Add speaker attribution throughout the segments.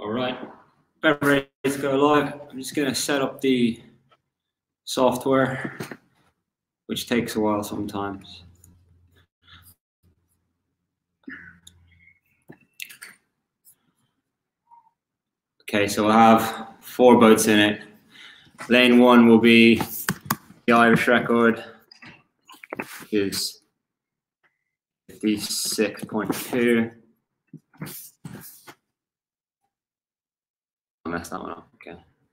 Speaker 1: All right, about ready to go live. I'm just going to set up the software, which takes a while sometimes. Okay, so we'll have 4 boats in it. Lane 1 will be the Irish record, which is 56.2. I messed that one up. Okay.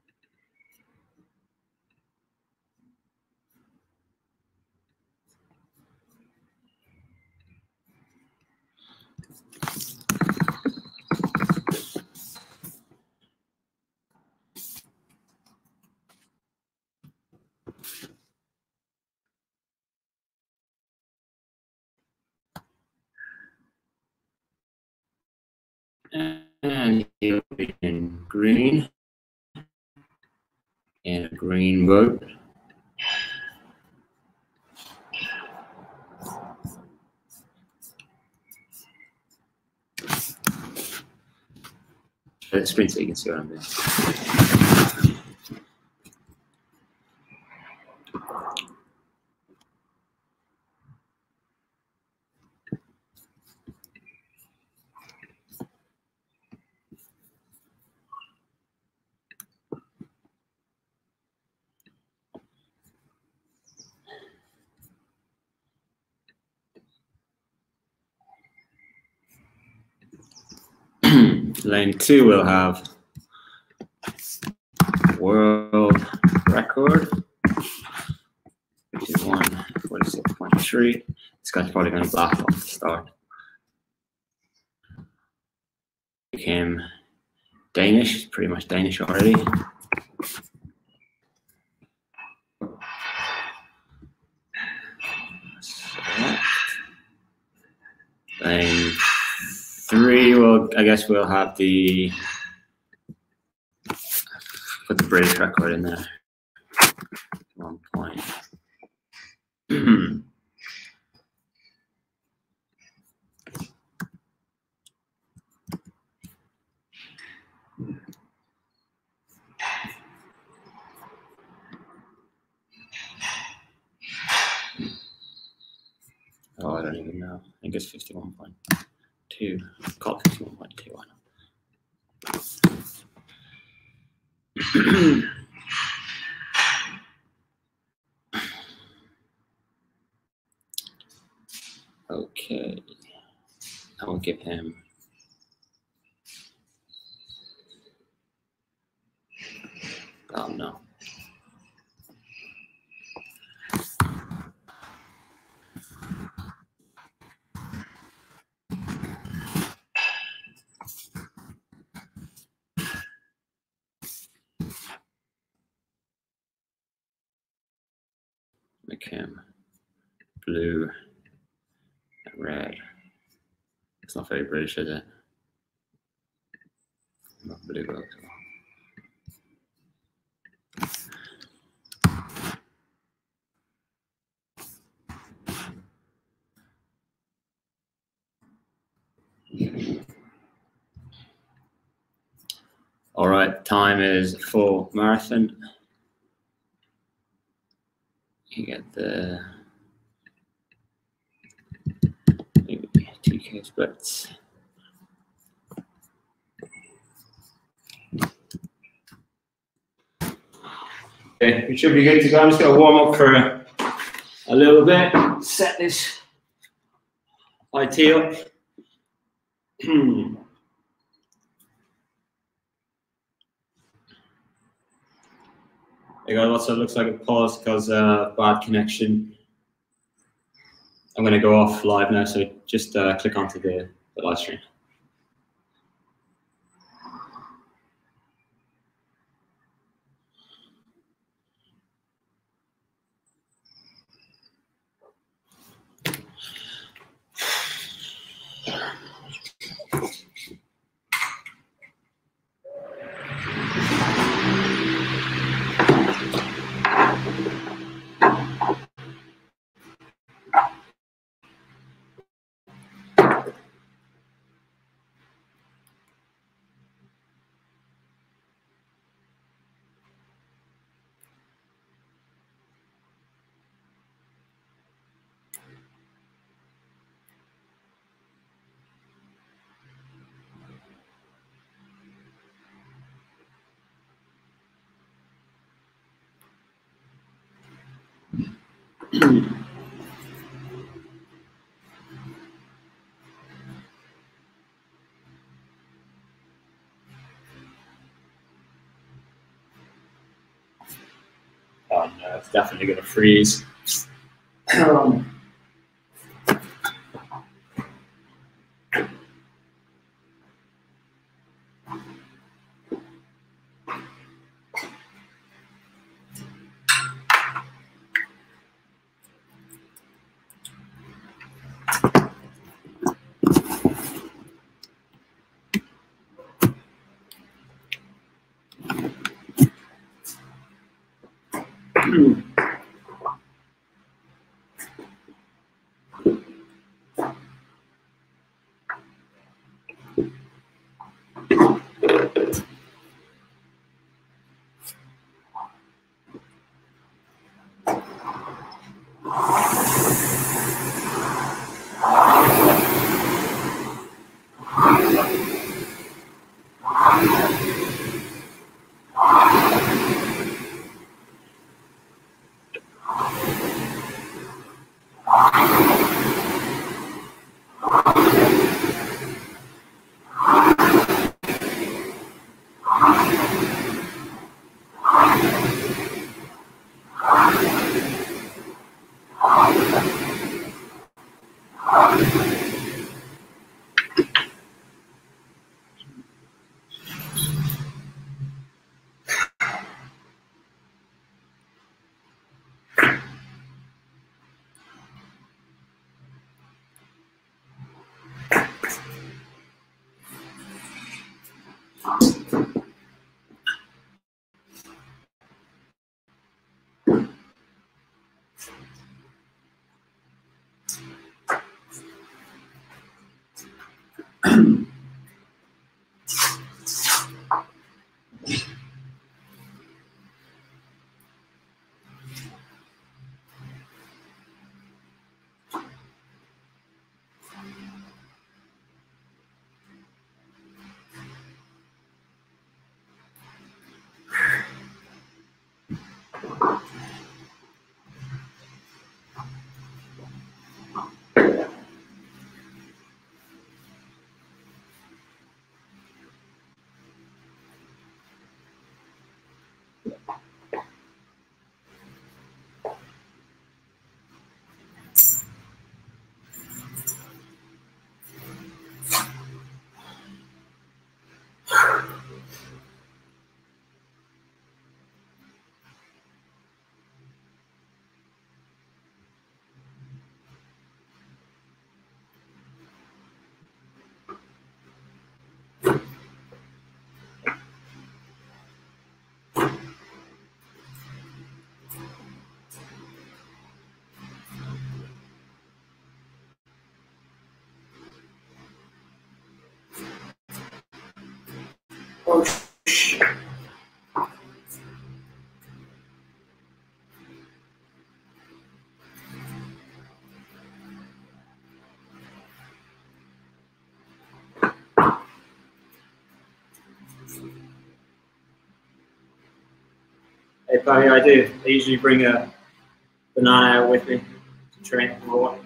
Speaker 1: And he'll be in green, in a green boat. Let the screen so you can see what I'm doing. Lane 2 will have world record, which is 146.3. This guy's probably going to blast off the start. Became Danish, pretty much Danish already. Lane 3 will, I guess we'll have the, put the British record in there. 1 point. Oh, I don't even know. I think it's 51.2. Call it 51.2. Why not? Okay. I will give him no. Make him blue and red. It's not very British, is it? Not blue boat. All right, time is full marathon. You get the maybe 2K splits. Okay, we should be good to go. I'm just going to warm up for a little bit. Set this IT up. Hey guys, also looks like it paused because bad connection. I'm going to go off live now, so just click onto the live stream. Oh no, it's definitely going to freeze. Oh, shit. Hey, buddy, I do. I usually bring a banana out with me to train for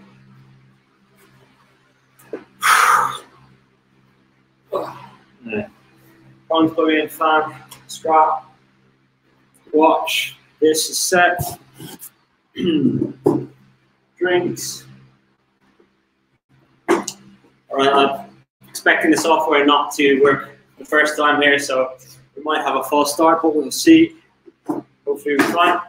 Speaker 1: yeah. One plug in fan, strap, watch. This is set. Drinks. All right, I'm expecting the software not to work the first time here, so we might have a false start, but we'll see. Hopefully we're fine.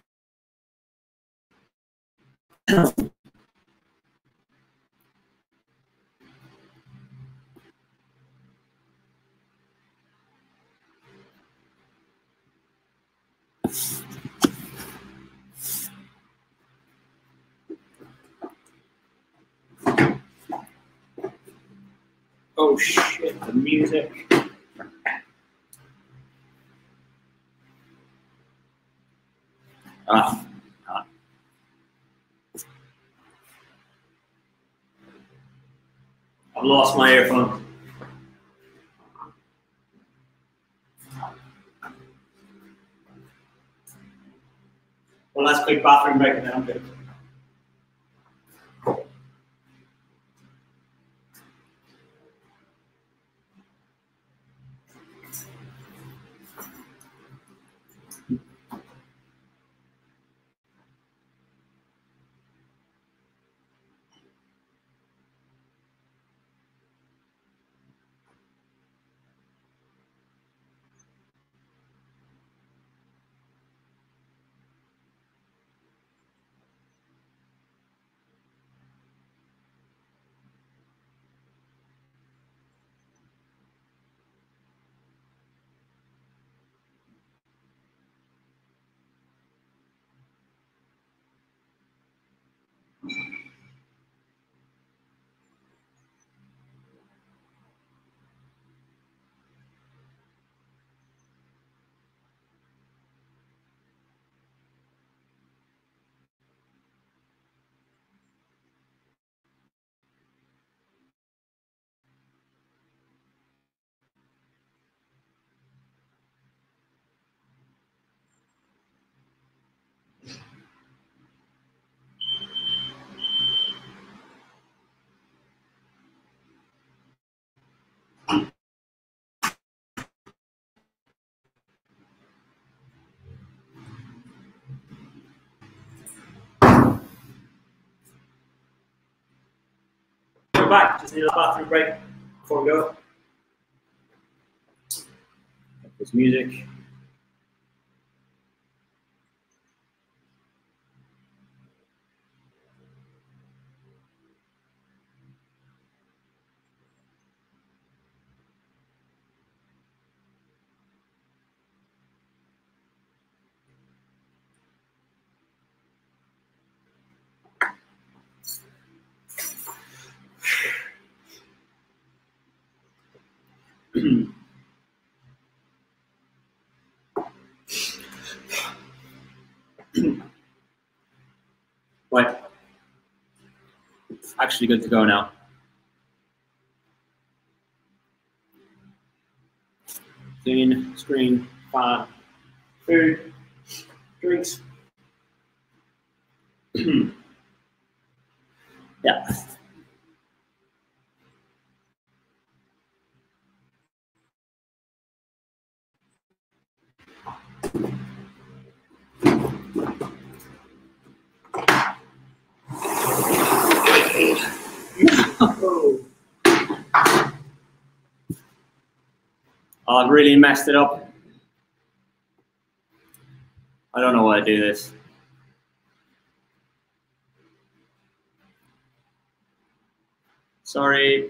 Speaker 1: Oh shit, the music. I've lost my earphone. Well, let's quick bathroom break and then I'm good. we're back. Just need a bathroom break before we go. There's music. Right. Actually good to go now. Clean, screen, fan, food, drinks. Yeah. Oh, I've really messed it up. I don't know why I do this. Sorry.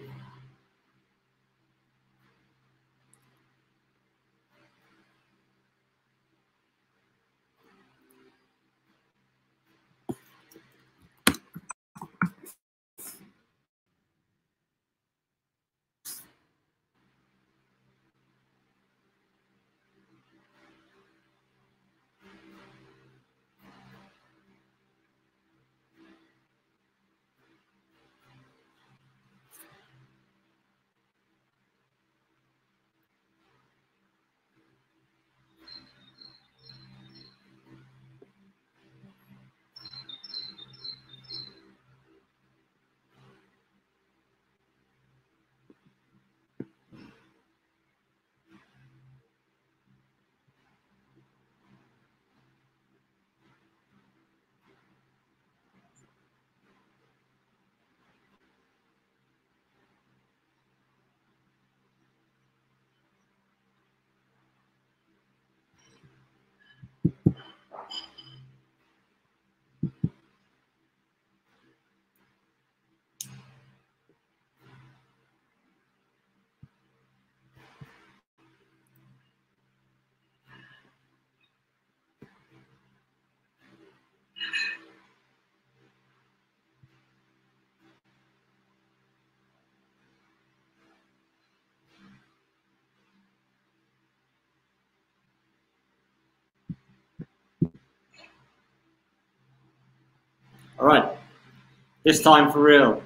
Speaker 1: All right. This time for real.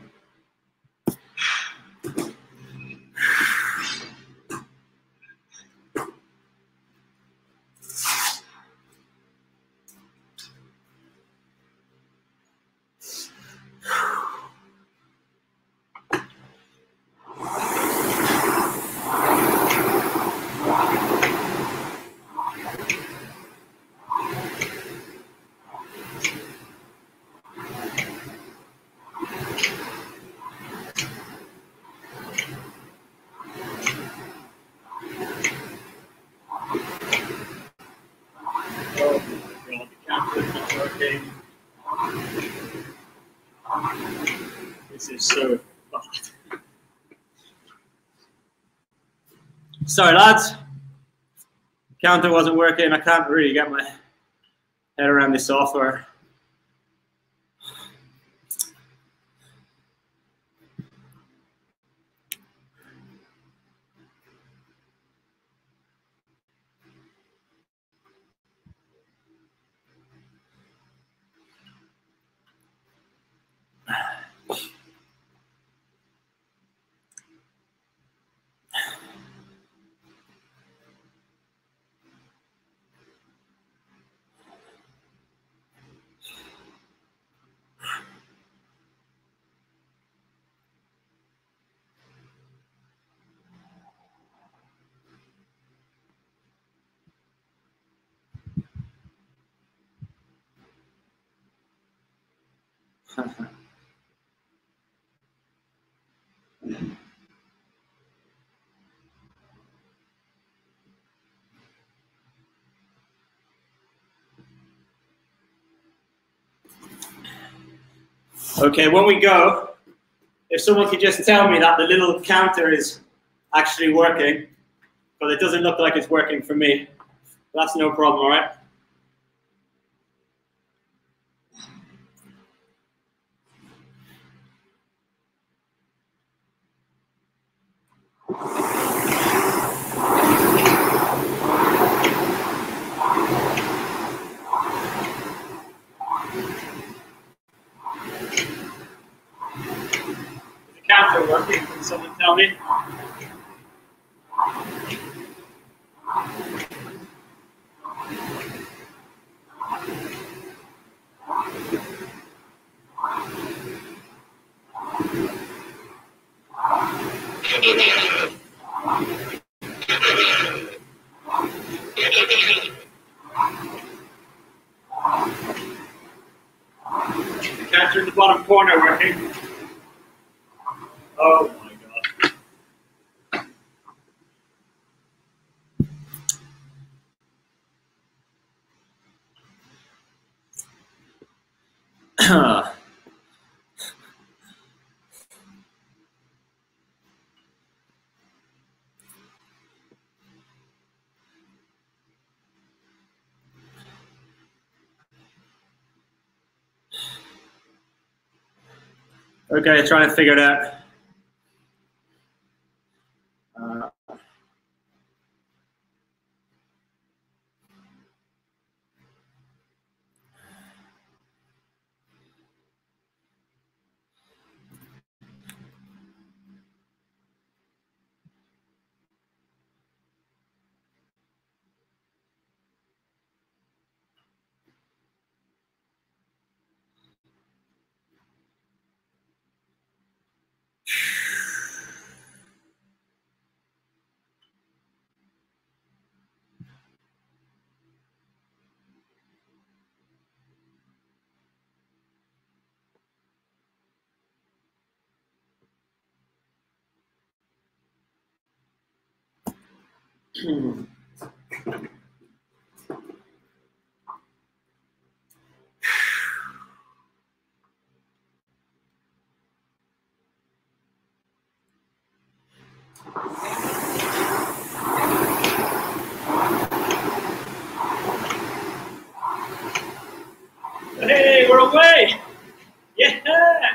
Speaker 1: This is so bad. Sorry, lads. Counter wasn't working. I can't really get my head around this software. Okay, when we go, if someone could just tell me that the little counter is actually working, but it doesn't look like it's working for me, that's no problem, all right? Is the counter working? Can someone tell me? The counter in the bottom corner working. Oh my god. Okay, trying to figure it out. Hey, we're away! Yeah!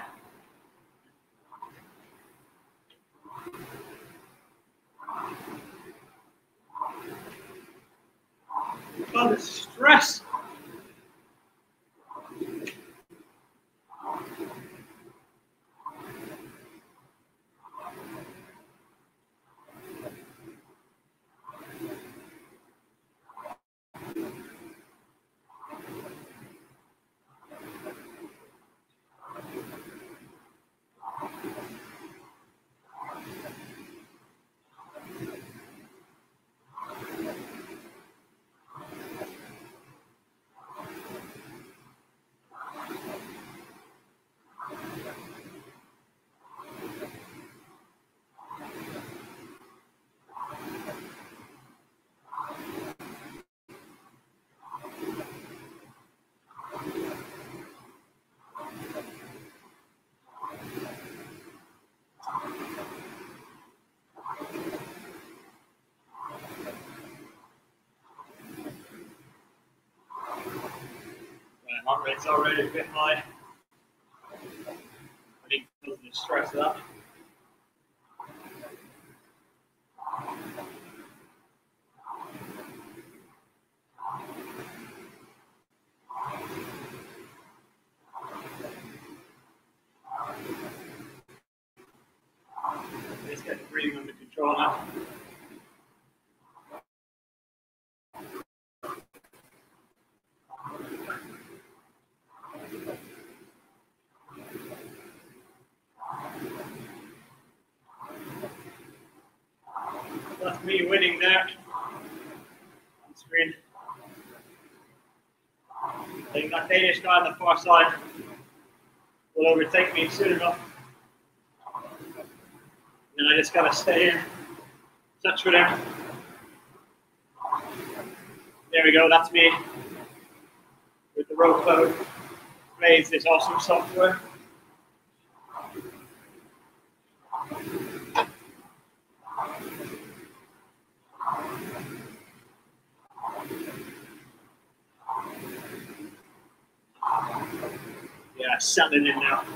Speaker 1: Oh, the stress! My heart rate's already a bit high. I think because of the stress of that. Let's get the breathing under control now. That's me winning there on screen. I think that Danish guy on the far side will overtake me soon enough. And I just gotta stay in touch with him. There we go, that's me with the rope load. Plays this awesome software.
Speaker 2: settling in now.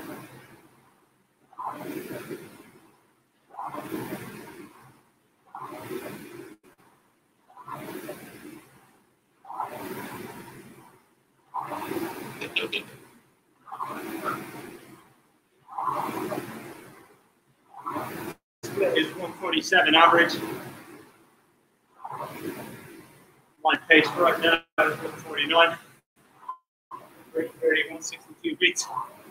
Speaker 2: Split is 147 average. My pace right now is 149. 30, 162 beats.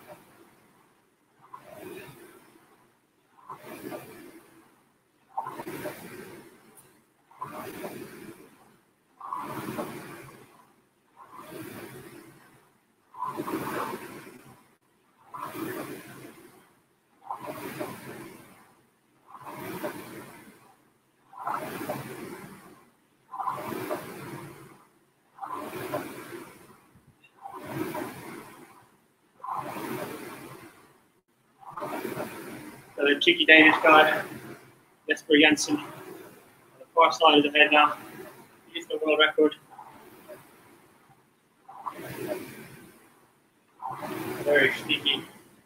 Speaker 2: The cheeky Danish guy, Jesper Jensen, on the far side of the head now. He's the world record. Very sneaky.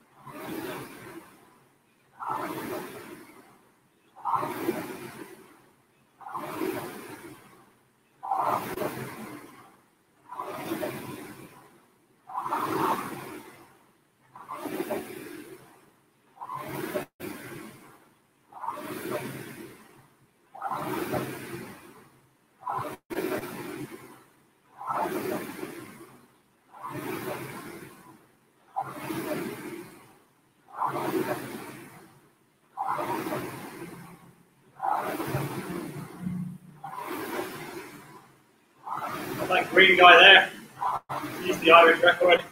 Speaker 2: That green guy there, he's the Irish record.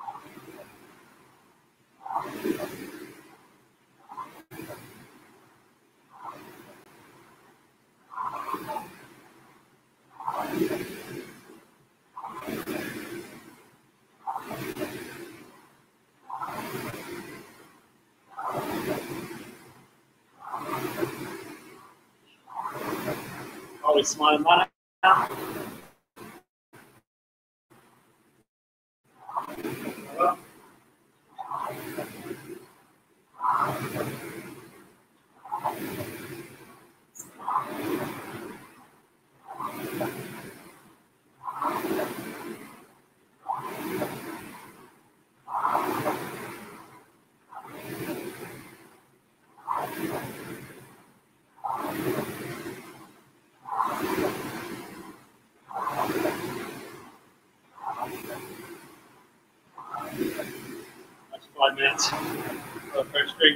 Speaker 2: Always smiling man now. That's 5 minutes for the first drink.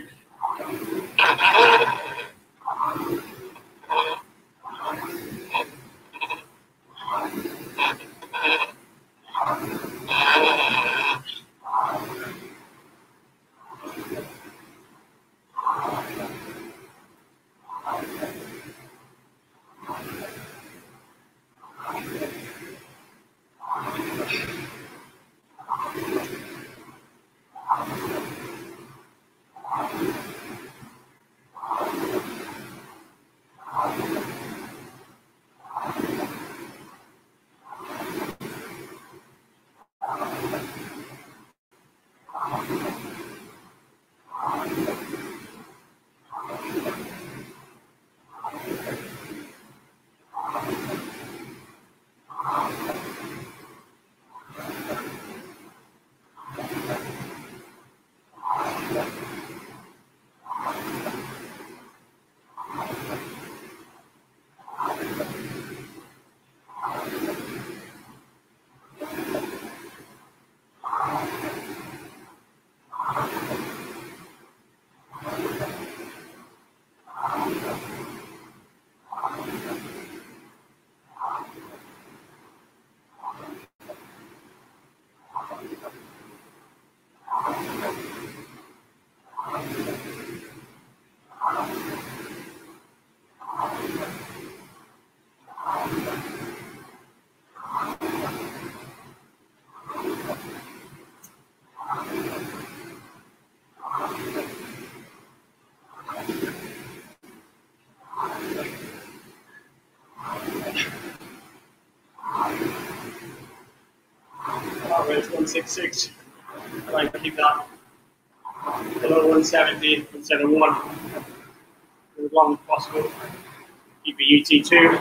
Speaker 2: Heart rate is 166. try and keep that below 170, 171 for as long as possible. Keep a UT2.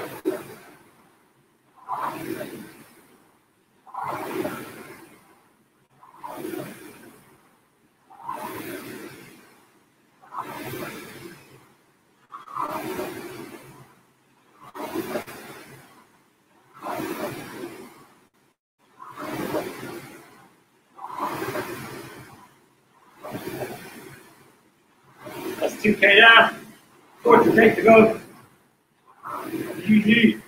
Speaker 2: That's 2K down. 4 to take to go. GG.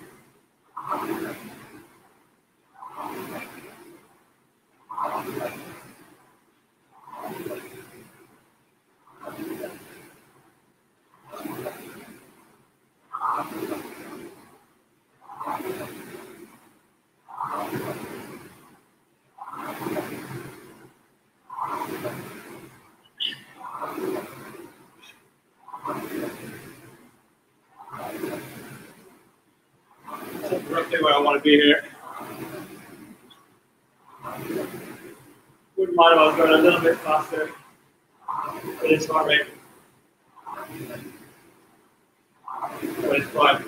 Speaker 2: That's roughly where I want to be here. Wouldn't mind if I was going a little bit faster for this heart rate. But it's fine.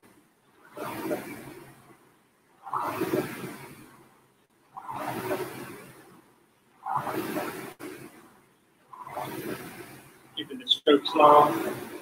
Speaker 2: Keeping the stroke slow.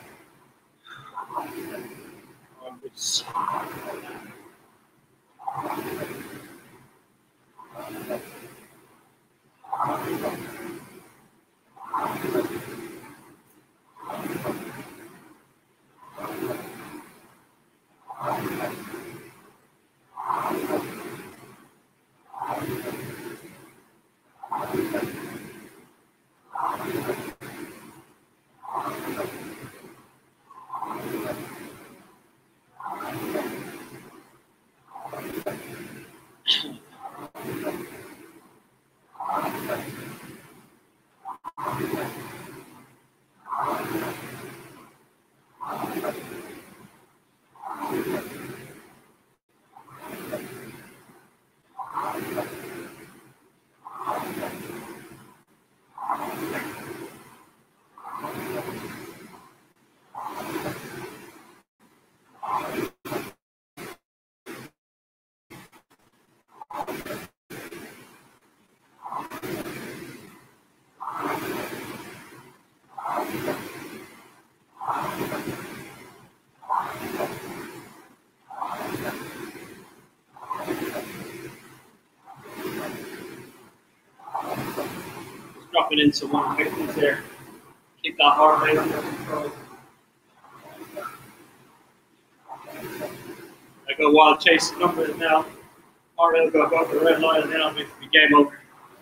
Speaker 2: Dropping into 150s there. Keep that heart rate under control. I go wild chasing numbers now. Heart rate will go above the red line and then I'll be game over.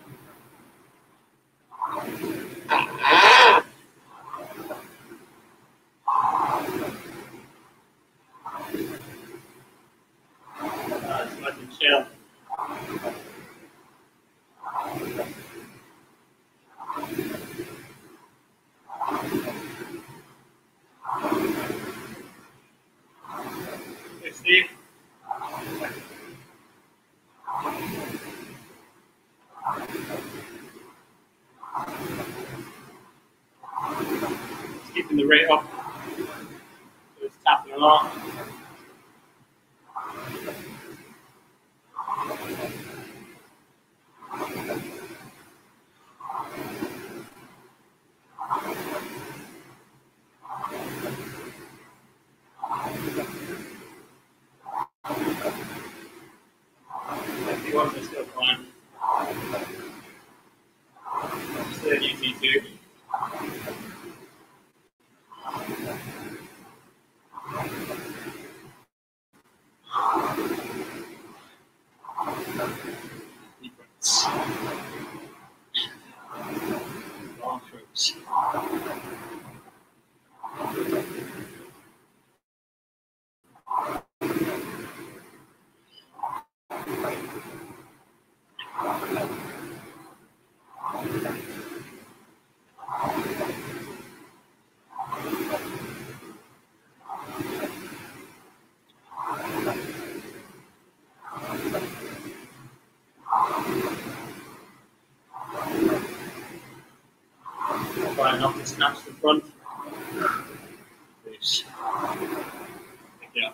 Speaker 2: It's like a shell. Steve. It's keeping the rate up. So it's tapping along. Are still fine. Still at UT2. Deep breaths. Long strokes. snaps to the front. Loose. Pick it up.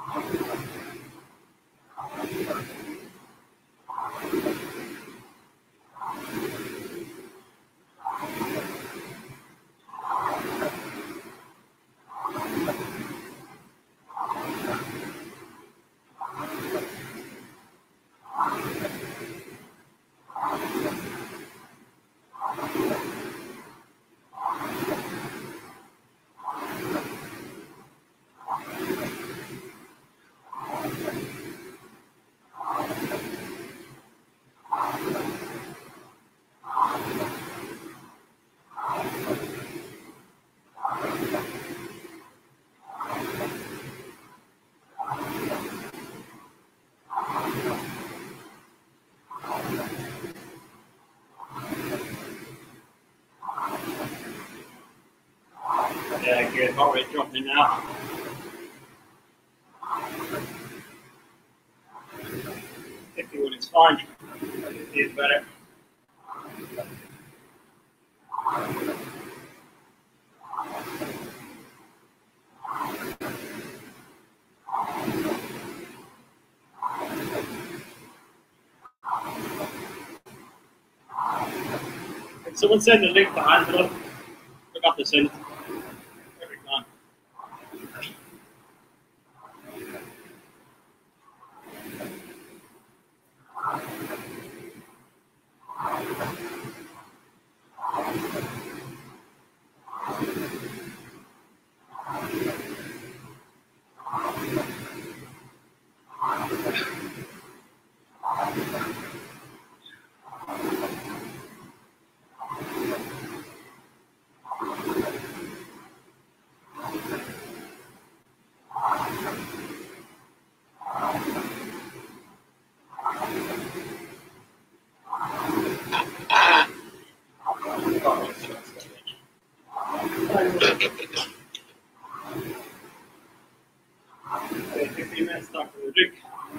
Speaker 2: Yeah, good. Heart rate dropping now. 51 is fine. 50 is better. Can someone send the link behind it? Forgot to send it. Every time. Okay, 15 minutes start for the drink.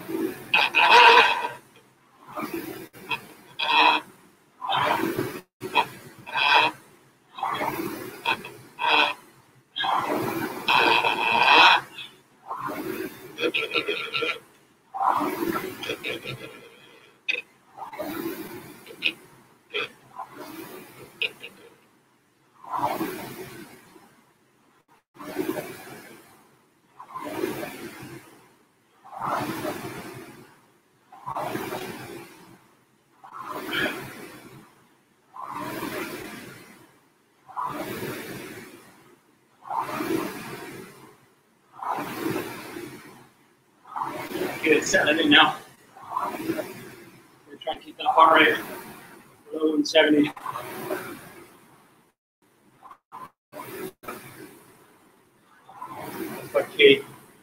Speaker 2: Good, settling in now. We're trying to keep that heart rate below 170. That's quite key.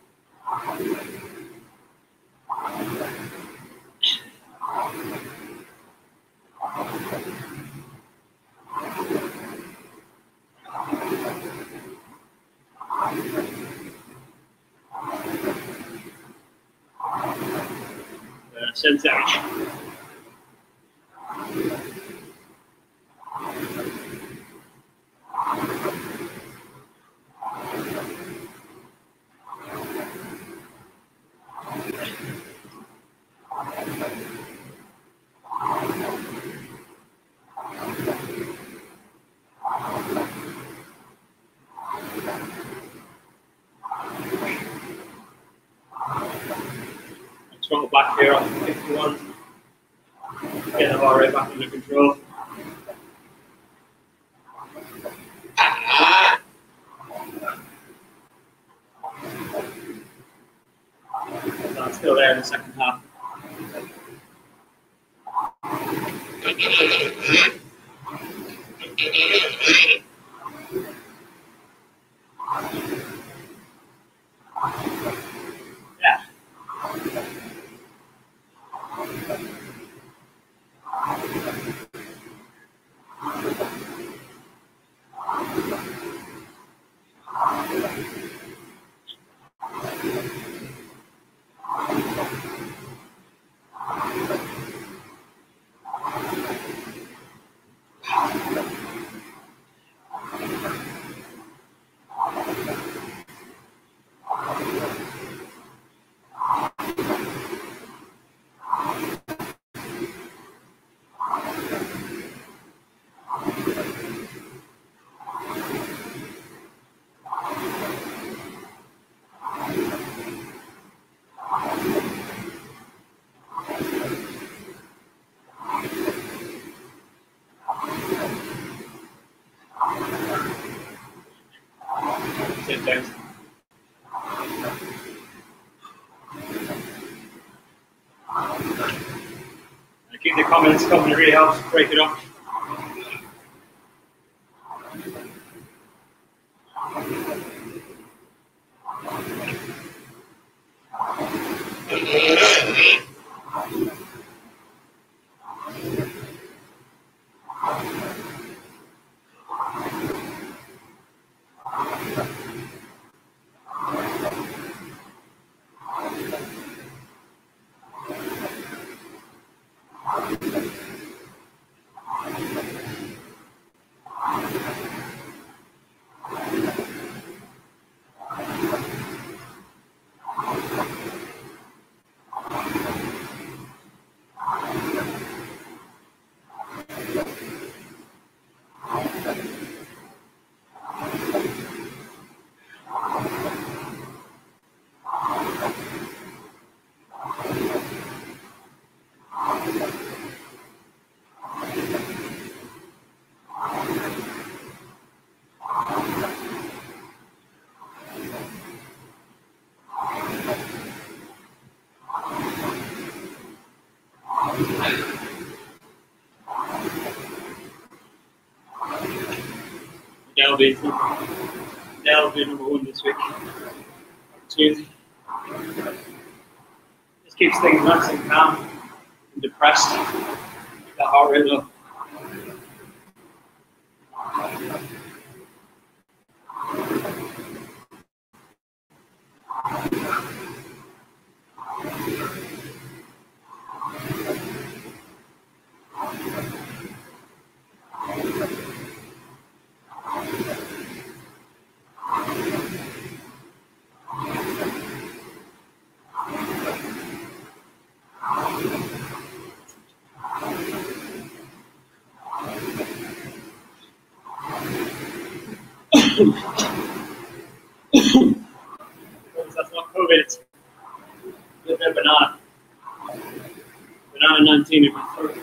Speaker 2: Sensation. Throttle back here on 51. Get the heart rate back under control. That's still there in the second half. Yeah. the comments coming, it really helps break it up. They'll be number one this week. Tuesday. Just keeps things nice and calm and depressed. Keep that heart rate low. That's not COVID, it's a little bit of banana. Banana 19 in my throat.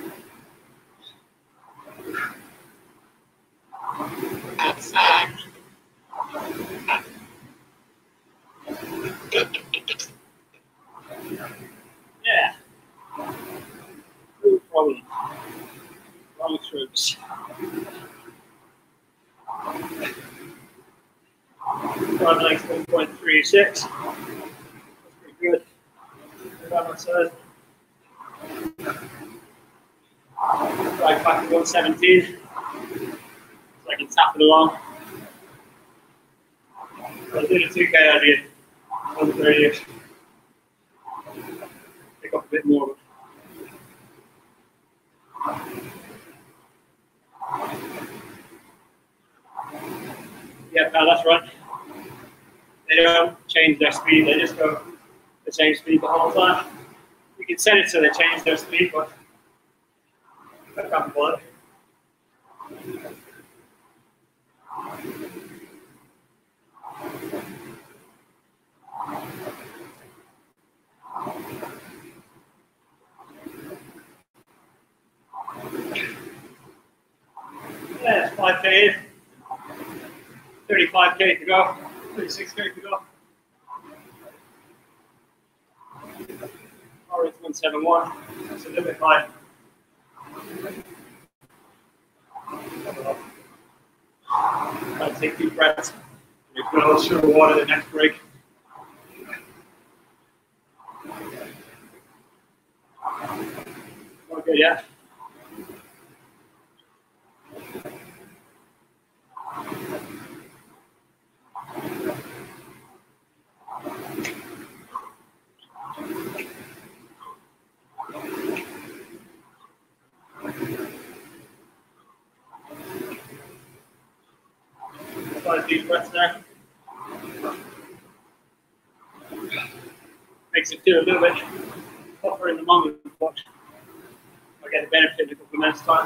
Speaker 2: Yeah. No problem. Long strokes. Front length 1.36. That's pretty good. Right on side. Right back to 117. So I can tap it along. I was doing a 2K idea. 130ish. Pick up a bit more. Yeah, pal, that's right. They don't change their speed, they just go the same speed the whole time. You can set it so they change their speed, but I can't bother. Yeah, it's 5K in. 35K to go. 36K to go. Or it's 171. That's a little bit high. I'll take deep breaths. You're going to sugar water the next break. Okay, yeah. Deep breaths there. Makes it feel a little bit tougher in the moment, but I get the benefit in a couple of minutes' time.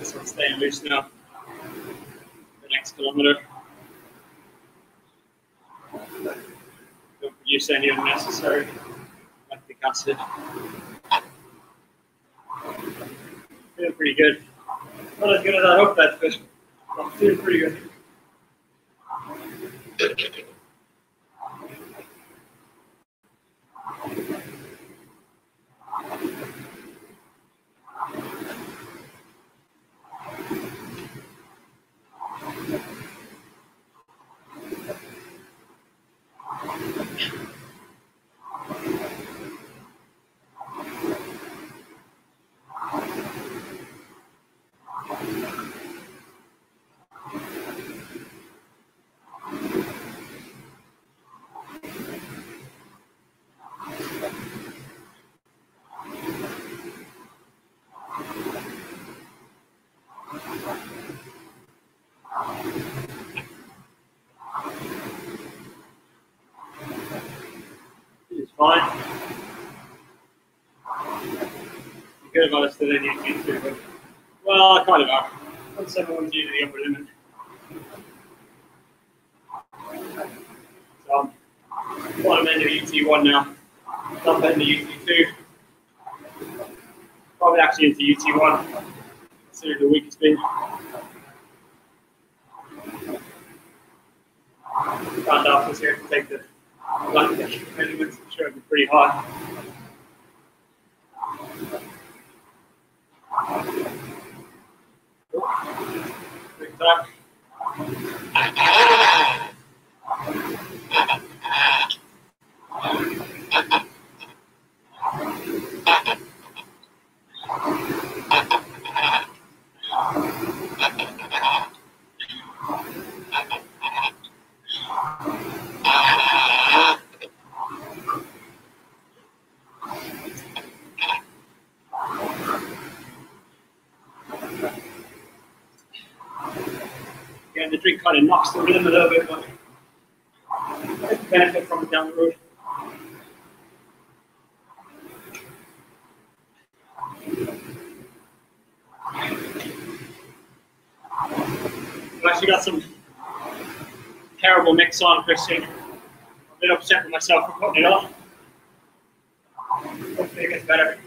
Speaker 2: this one's staying loose now. The next kilometer. Don't produce any unnecessary lactic acid. Feeling pretty good. Not as good as I hoped that, but I'm feeling pretty good. Fine. You could have asked that I need me to, but well, I kind of are. 171 is usually the upper limit. So bottom end of UT1 now. Top end of UT2. Probably actually into UT1. Consider the weakest being. Found out this here to take the lactic measurements. I'm sure it'll be pretty hot. Quick tap. Yeah, the drink kind of knocks the rhythm a little bit, but I can benefit from it down the road. I've actually got some terrible mix on, Christian. I'm a bit upset with myself for putting it on. Hopefully it gets better.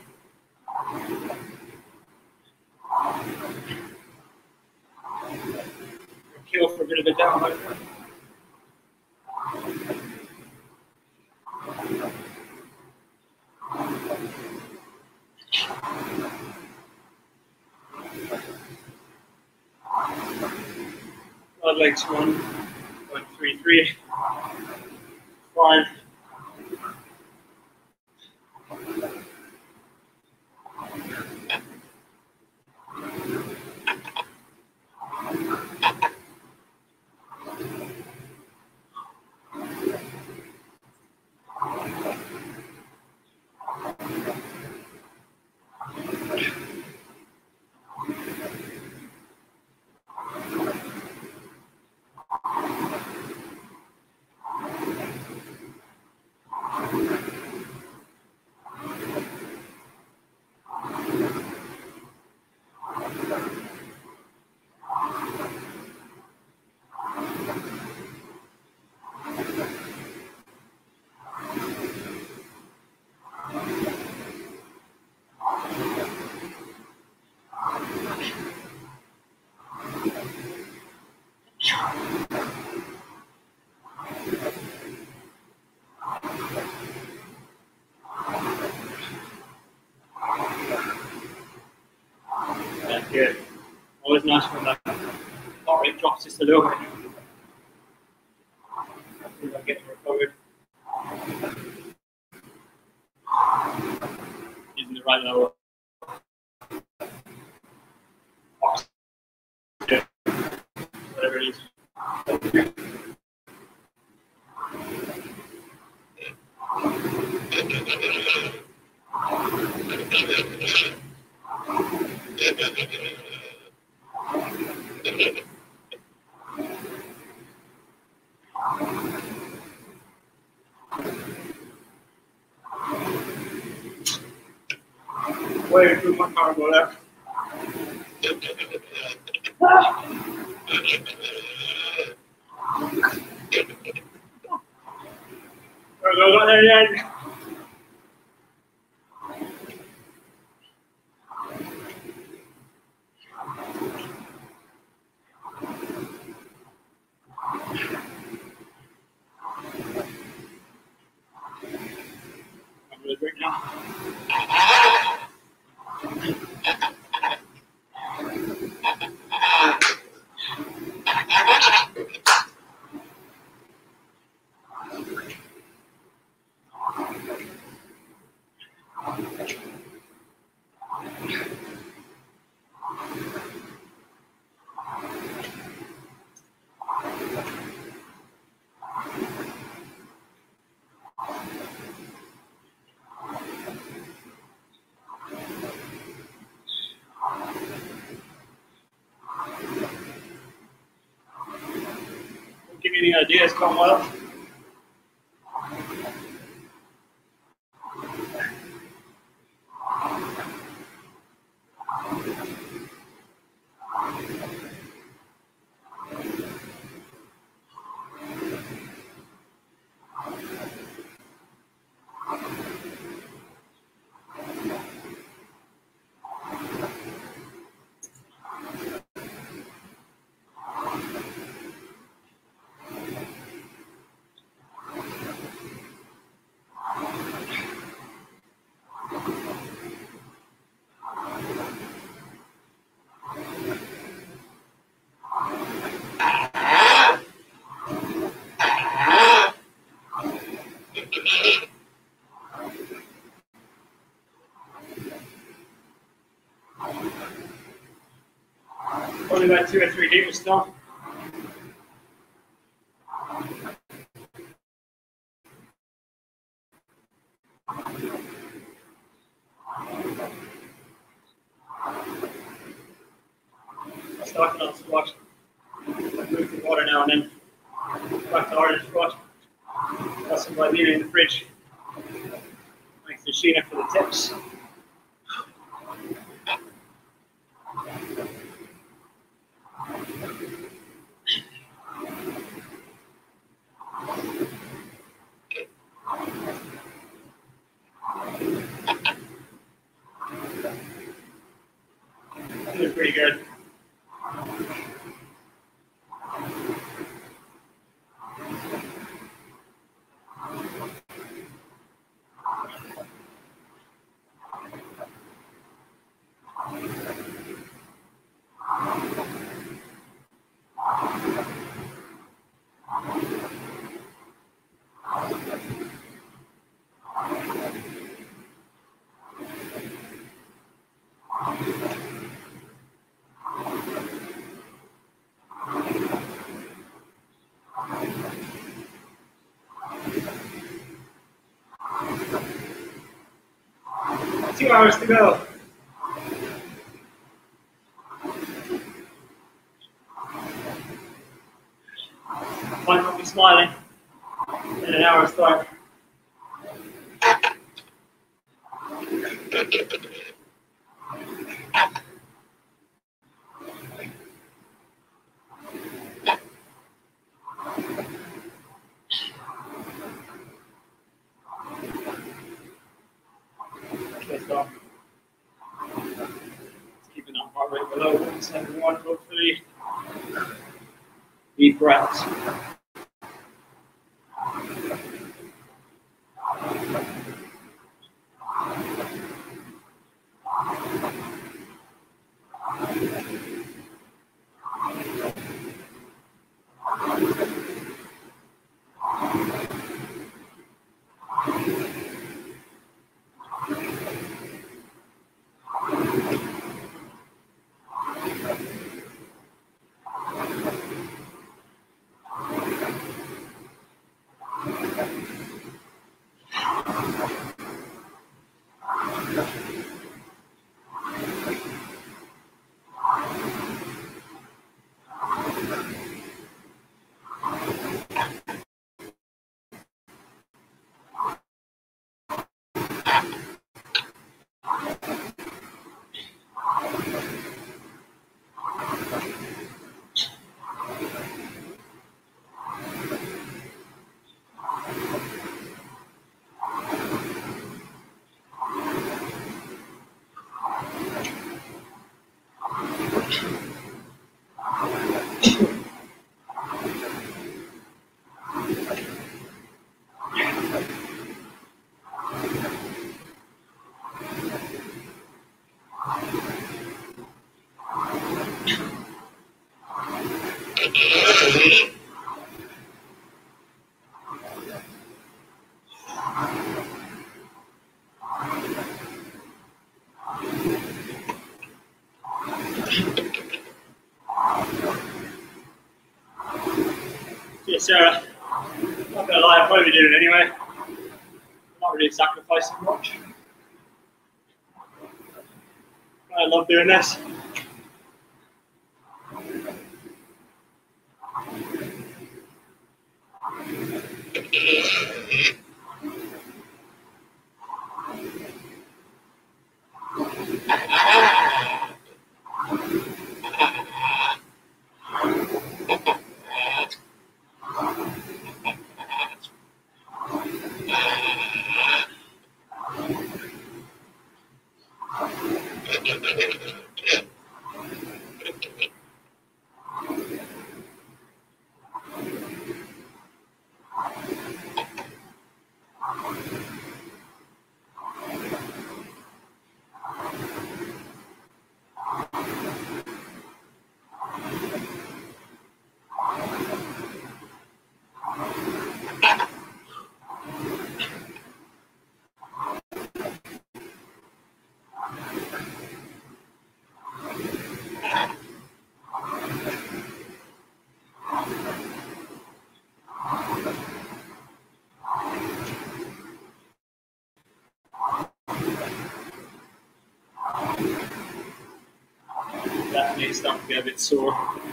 Speaker 2: Kill for a bit of a download. Blood legs 1.33. Fine. That's good. Always nice when that heart rate drops just a little bit. I think I'll get it recovered. Using the right level. Whatever it is. Way to improve my carbo left. Go there again. I'm going to drink now. Give me any ideas, Commonwealth. Only about 2 or 3 people still. I'll start on squat. Move the water now and then. Back to orange squat. Got some Liberian in the fridge. Thanks to Sheena for the tips. Feels pretty good. Two hours to go. Mike will be smiling in an hour's time. Keeping that heart rate below 171, hopefully. Deep breaths. Yes, not gonna lie, I'll probably do it anyway. Not really sacrificing much. I love doing this. Definitely starting to get a bit sore.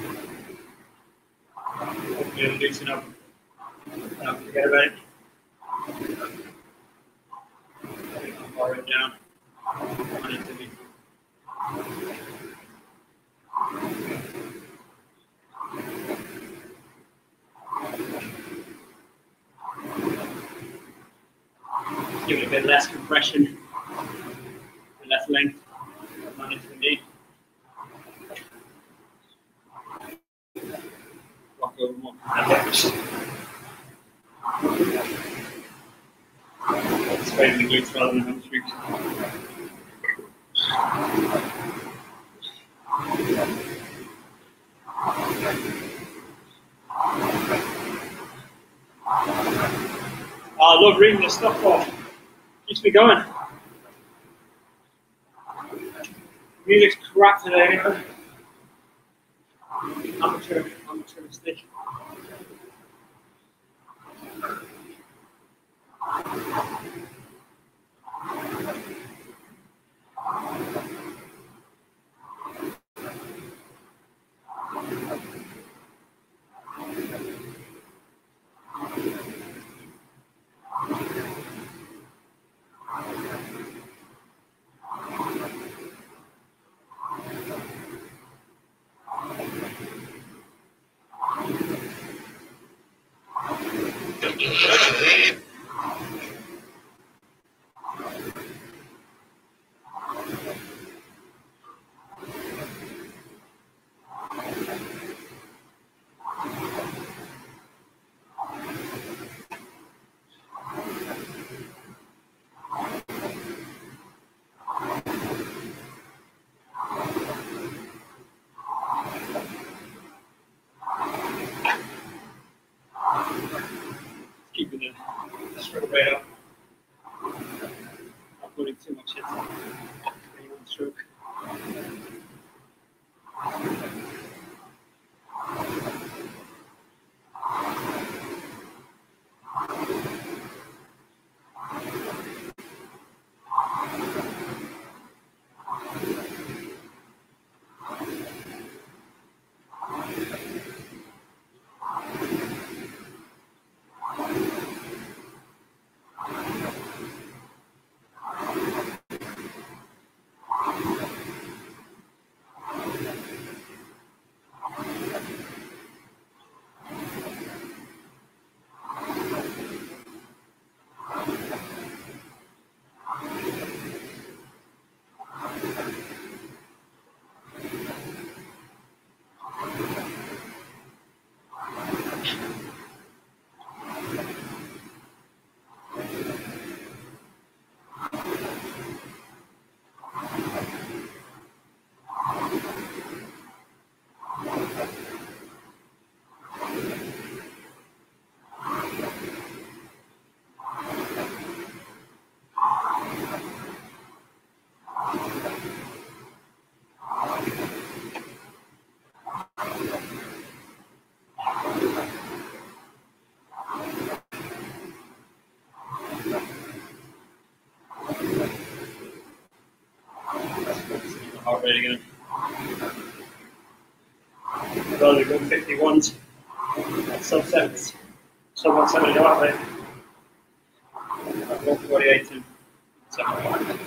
Speaker 2: Hopefully it'll loosen up. Don't forget about it. I'll bar it down. On into me. Give it a bit less compression and less length. On into the knee. Rock over more. Straighten the glutes rather than hamstrings. I love reading this stuff off. Keeps me going. Music's crap today anyway. Amateuristic. Keeping the stroke rate up. Not putting too much into any one stroke. Heart rate again. Rather than 151s at subsets, so 170 heart rate. 148 and 75.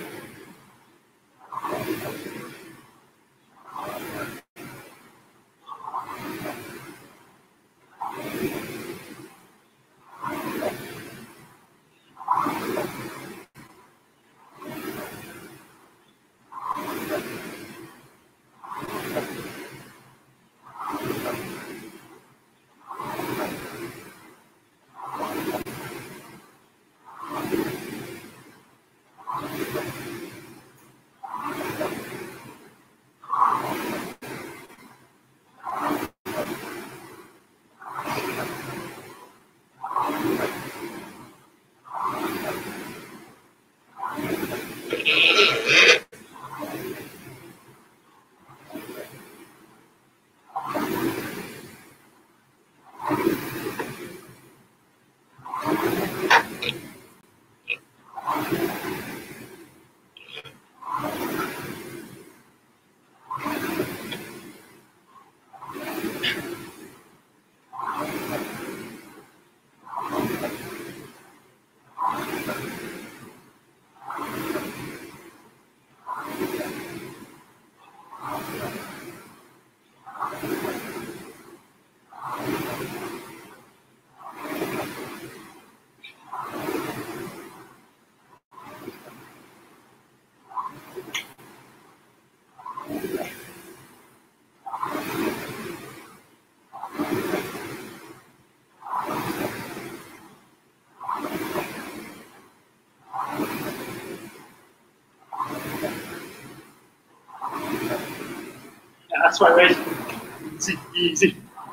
Speaker 2: That's right, right. Easy, easy.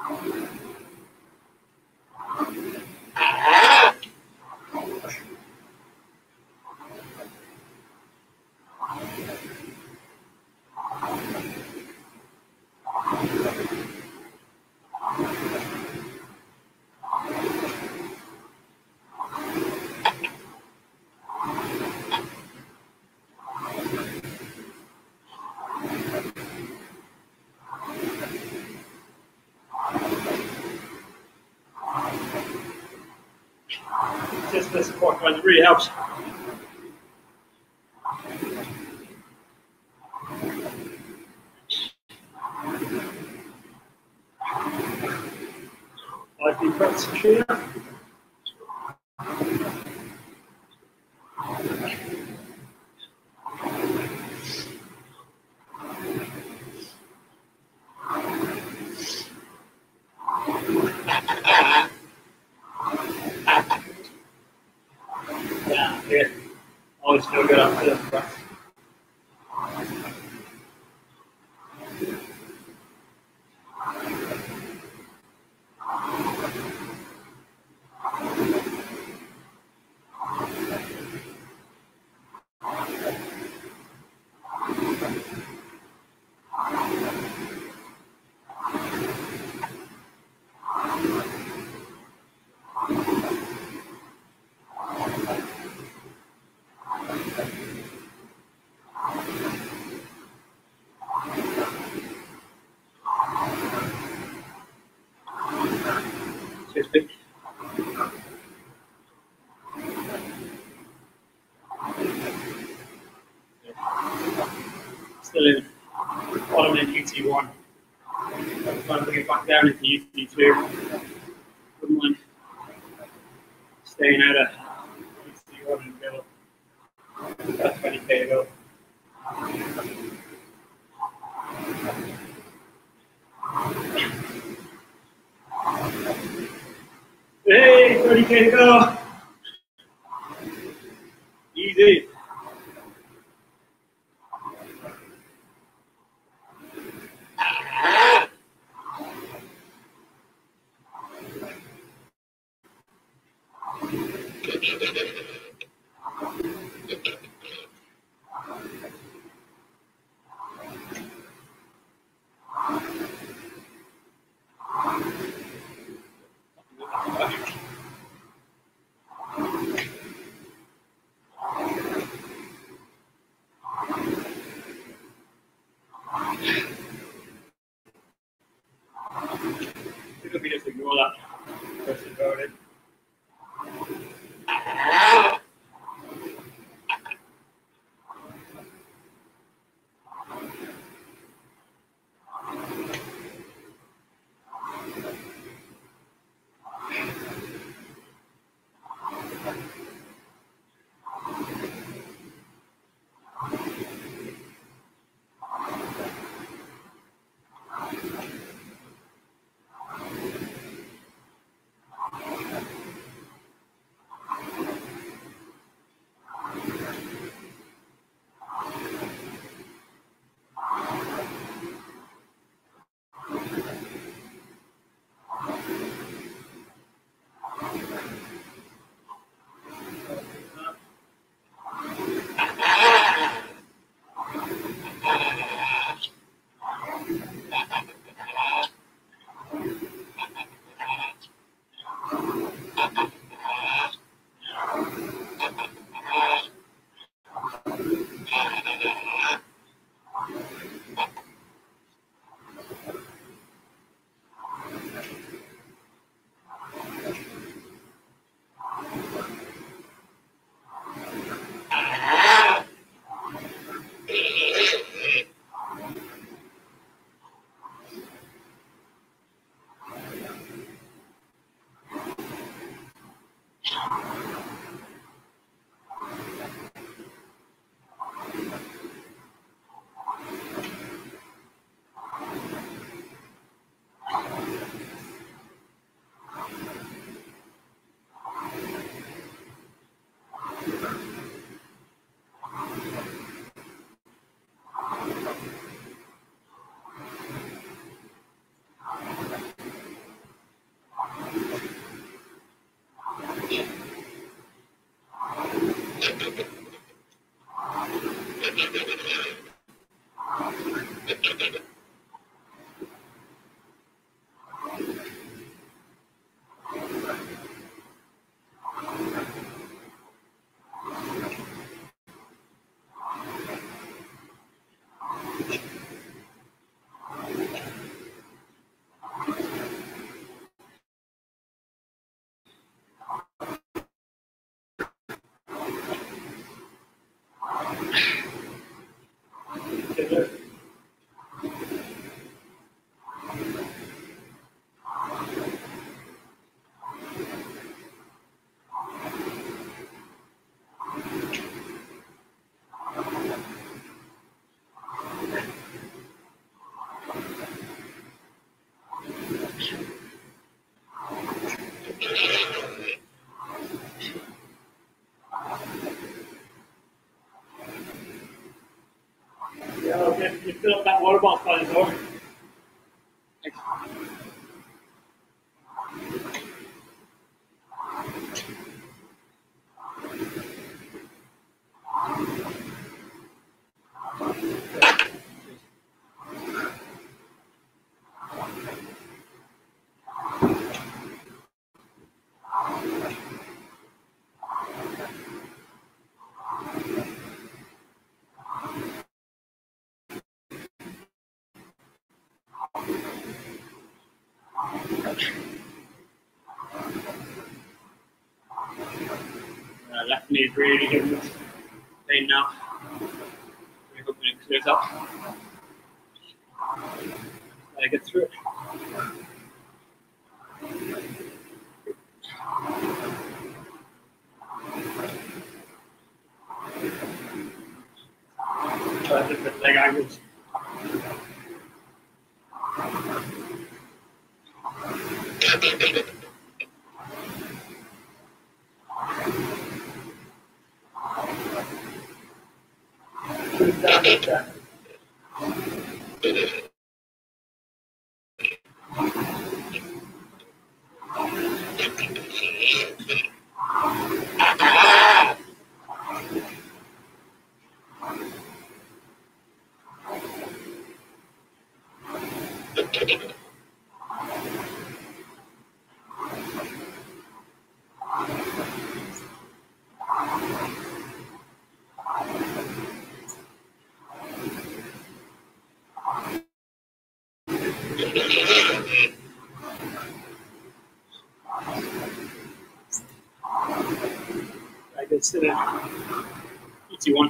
Speaker 2: Just the support guys, it really helps. Like the press here. Yeah, always feel good after the press. Cheers, big. Still in bottom in UT1. I'm trying to bring it back down into UT2. Wouldn't mind staying out of UT1 and go about 20k to go. Hey, 30k to go. Easy. If we just ignore that person voted. Yeah, okay. You fill up that water bottle by the door. Left knee is really giving us pain now. We're hoping it clears up. Gotta get through it. Try different leg angles. Very good, sit in. Easy one.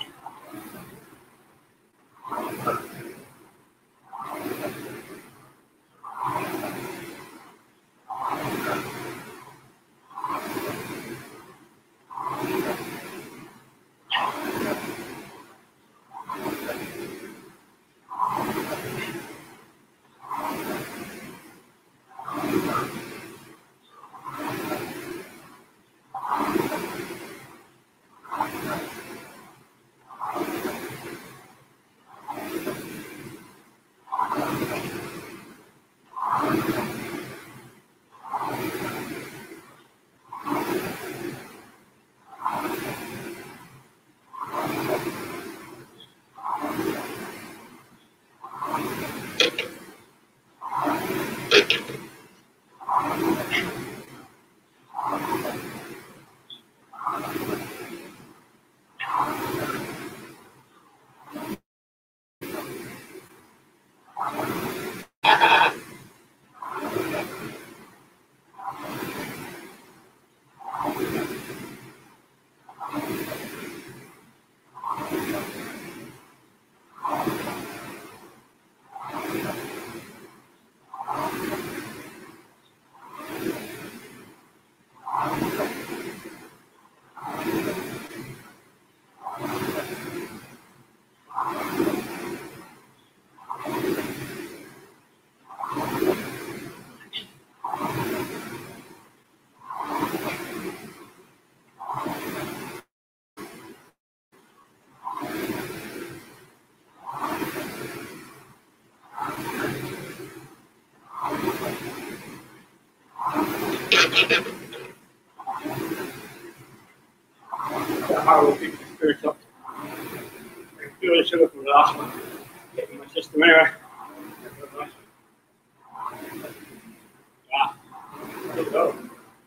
Speaker 2: Hywel keeps the spirits up. I can feel the sugar from the last one hitting my system anyway. Yeah, there you go.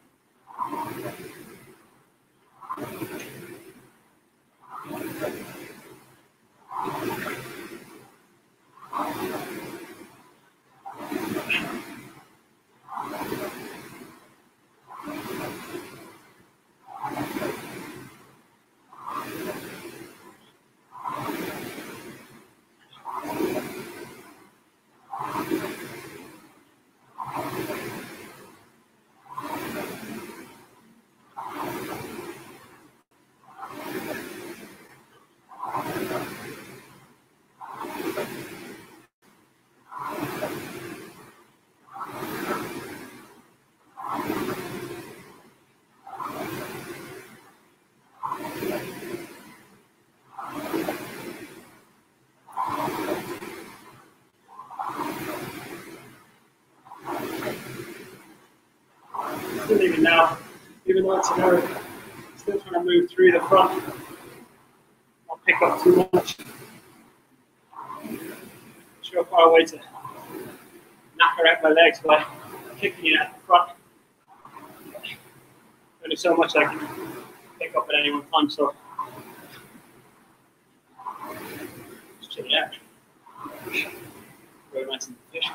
Speaker 2: Still even now, even though it's an error, still trying to move through the front. Not pick up too much. Sure far away to knock her out my legs by kicking it at the front. Only so much I can pick up at any one time, so just chill it out. Very nice and efficient.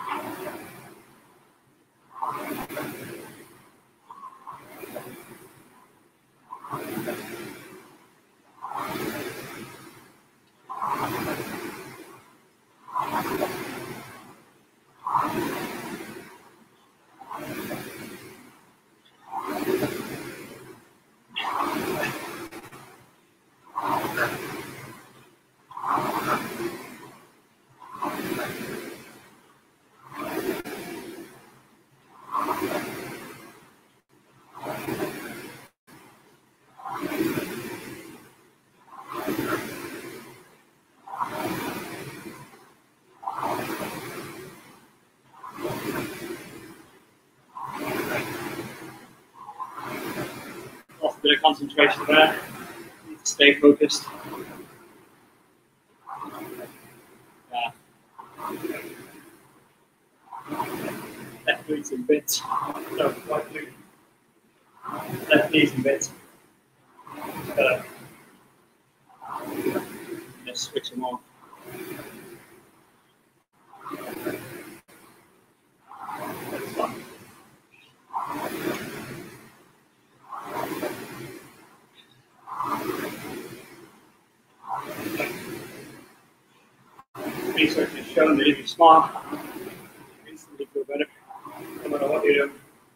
Speaker 2: Lost a bit of concentration there. Need to stay focused. Left glutes in bits. No, right glute. Left knees in bits. Just switch them off. That's fun. Research has shown that if you smile, you instantly feel better, no matter what you do.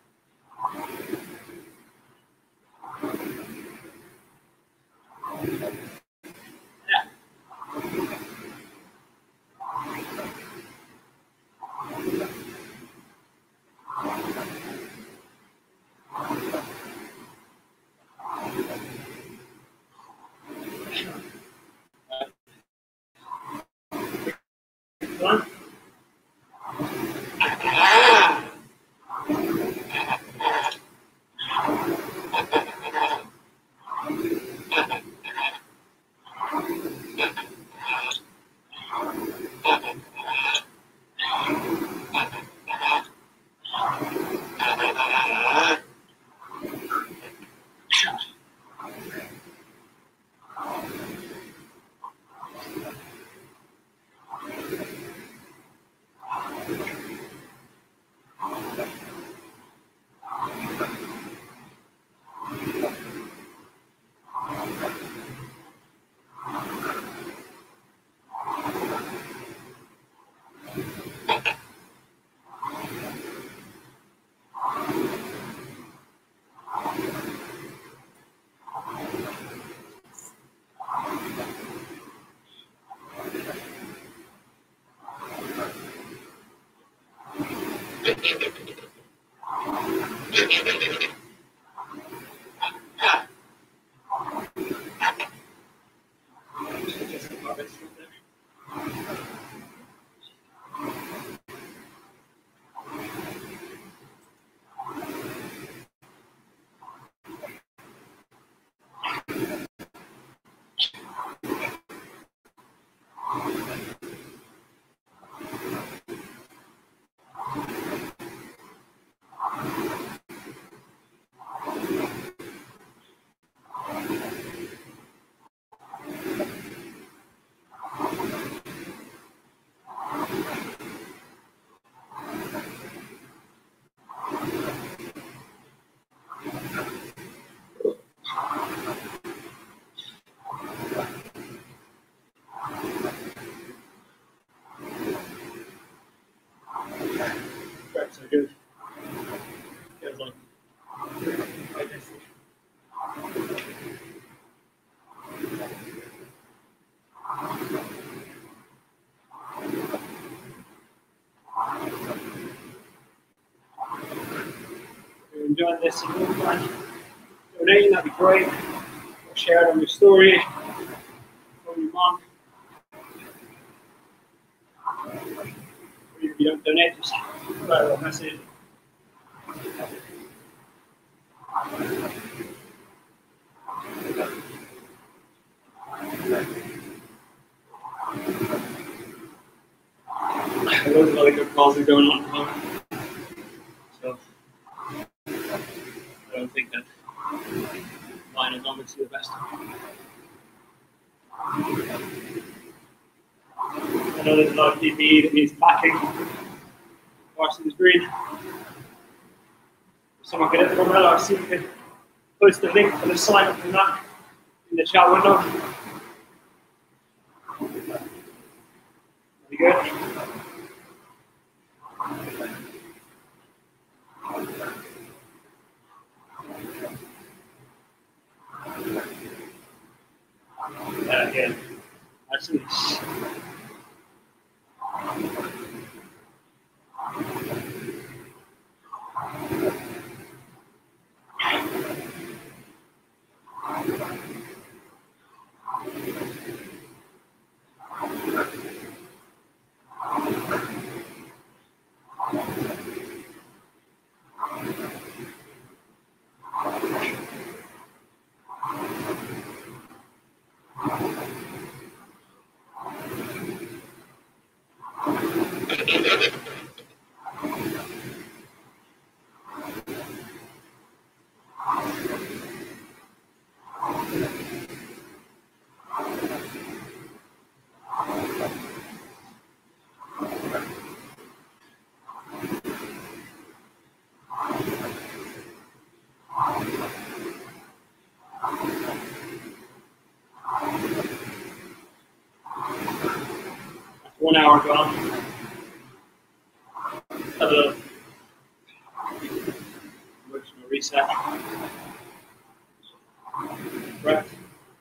Speaker 2: One. So good. Feels like if you're enjoying this and you don't mind donating, that'd be great. Or share it on your story, or your mom. Or if you don't donate, just write a little message. Loads of other good calls are going on at the moment. So I don't think that mine is obviously the best. I know there's a lot of PPE that needs packing. Washington's green. If someone get it from LRC, you can post the link for the sign up from that in the chat window. Very good. Yeah, that's nice. hour gone. Have a little emotional reset. Breath.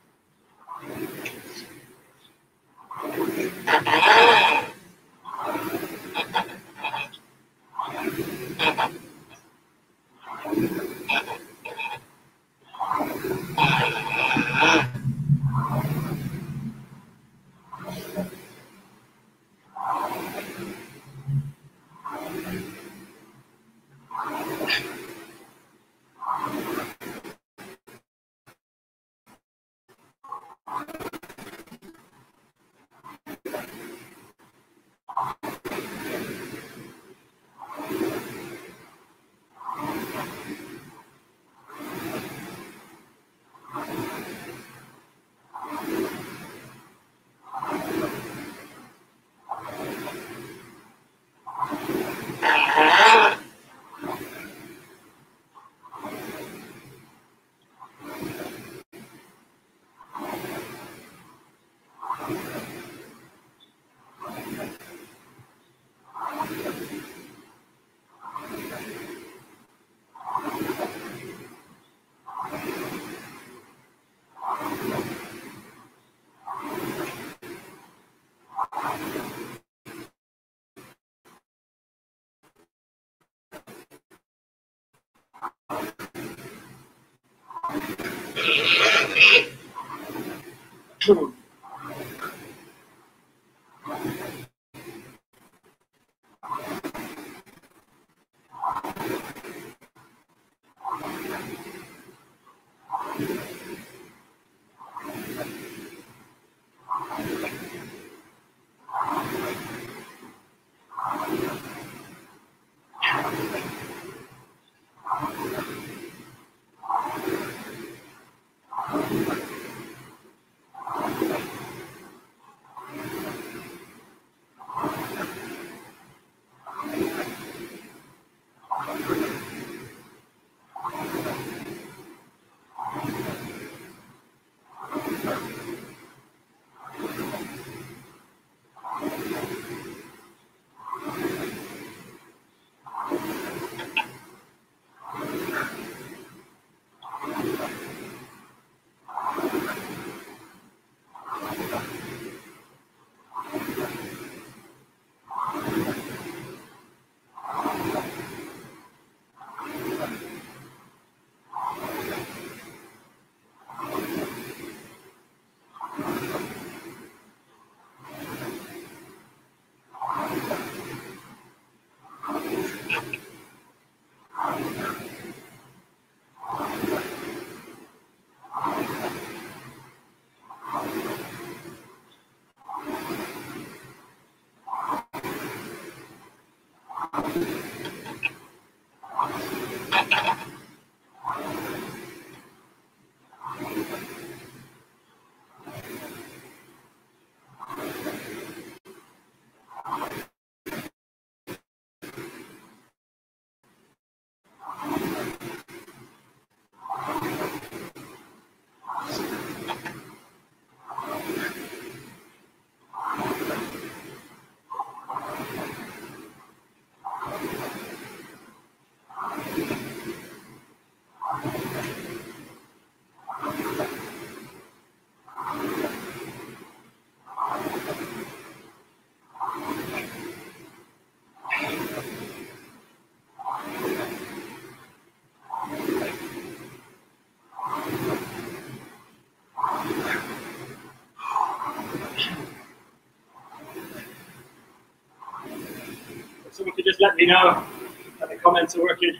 Speaker 2: Someone could just let me know that the comments are working.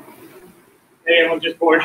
Speaker 2: Maybe I'm just bored.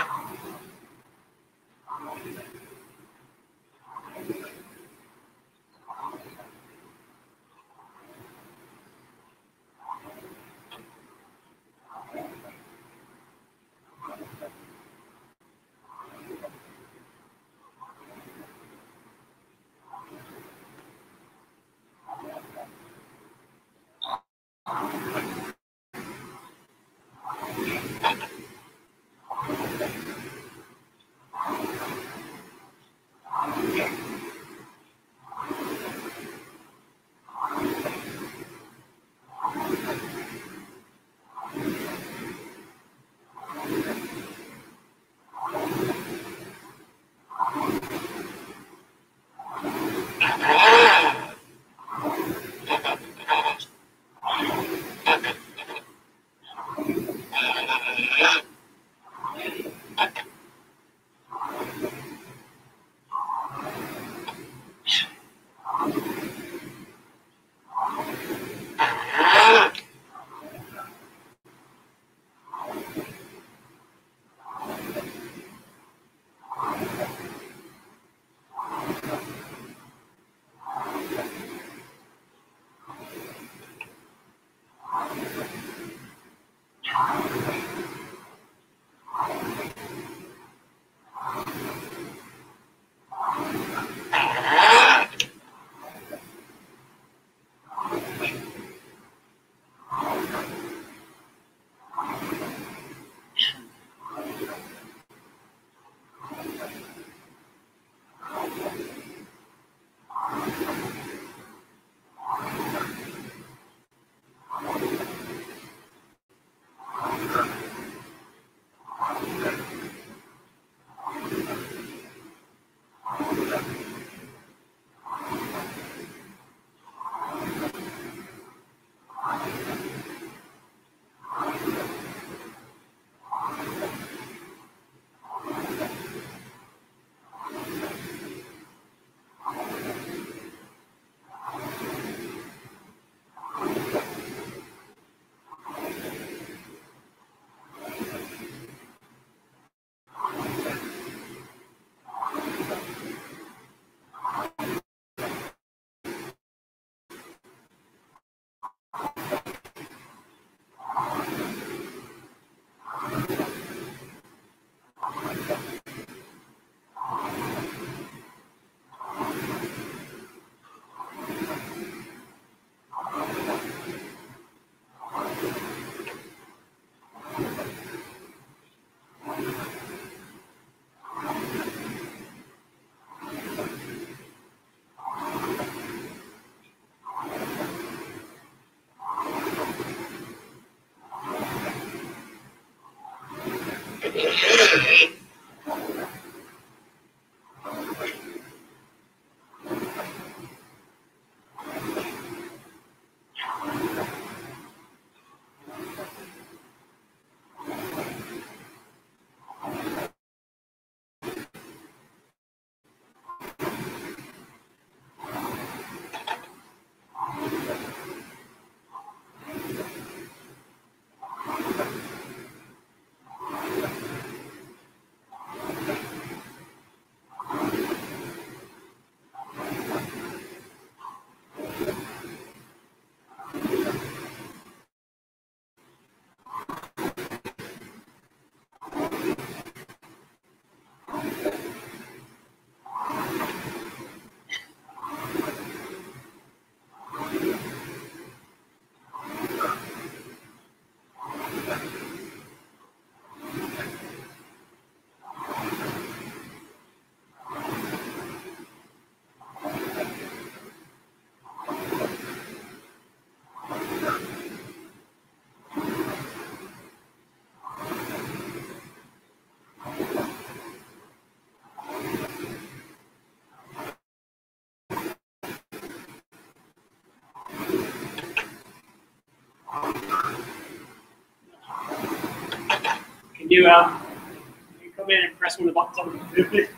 Speaker 2: Can you come in and press one of the buttons on the computer, please?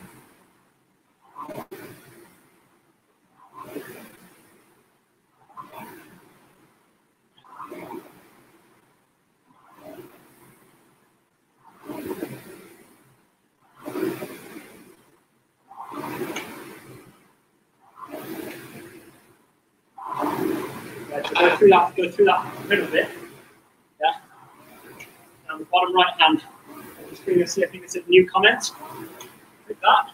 Speaker 2: Right, so go through that middle bit. Yeah. And the bottom right hand of the screen, you'll see, I think it says new comments. Click that.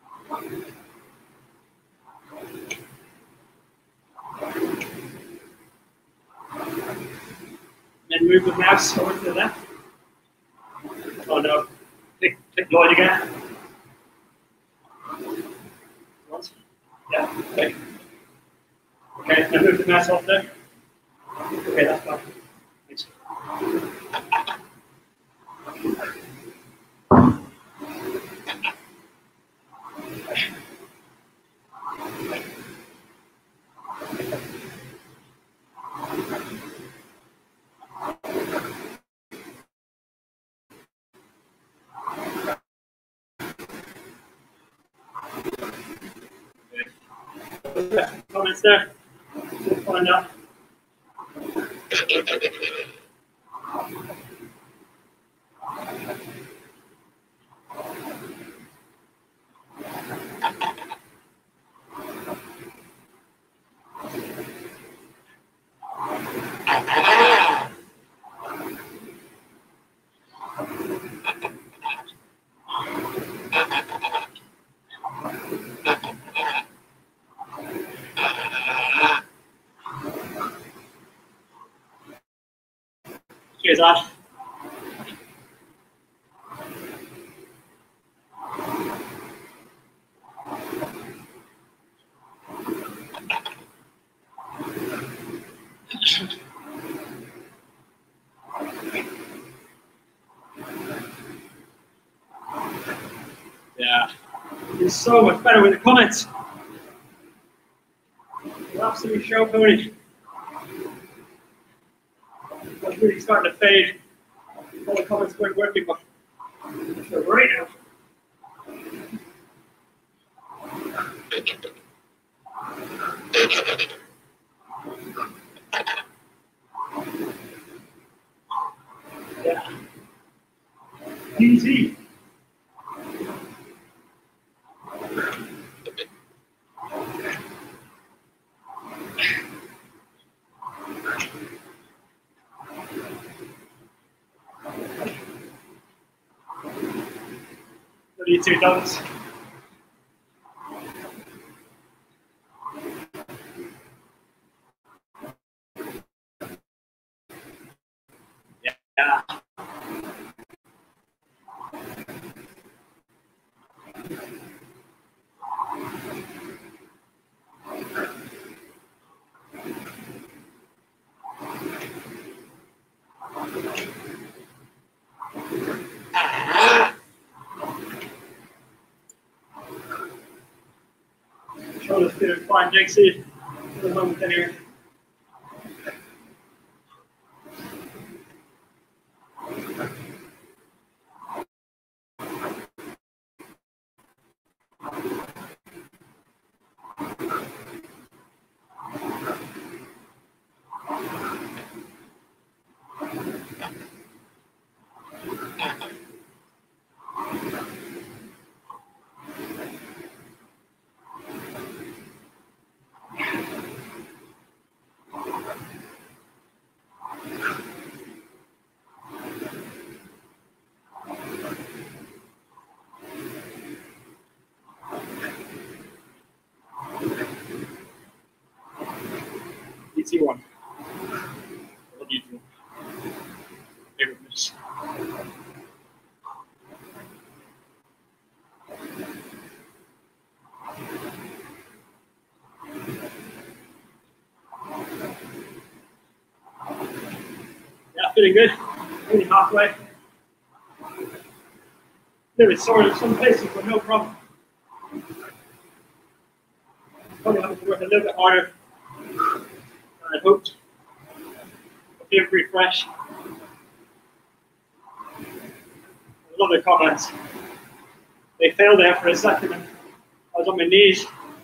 Speaker 2: Then move the mouse over to the left. Oh no. Click Doyle again. Once. Yeah, okay. Okay, now move the mouse off there. Okay, that's fine. Thanks. Comments there. We'll find out. Cheers, Ash. Yeah, it's so much better with the comments. You're absolutely show pony. It's really starting to fade. All the comments weren't working, but they're great now. Yeah. Easy. What do you two done? Yeah. Shoulders feeling fine, Dixie. For the moment, anyway. Easy one. What do you do? Favorite miss. Yeah, feeling good. Only halfway. A little bit sore in some places, but no problem. Probably having to work a little bit harder than I hoped. I feel pretty fresh. Another comment. They failed there for a second. I was on my knees.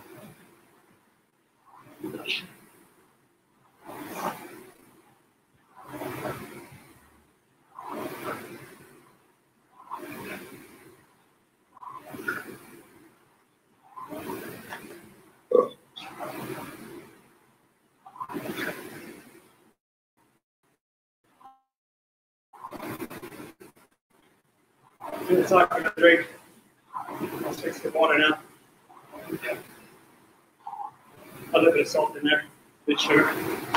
Speaker 2: It's like a drink. I'll fix the water now. A little bit of salt in there, a bit of sugar.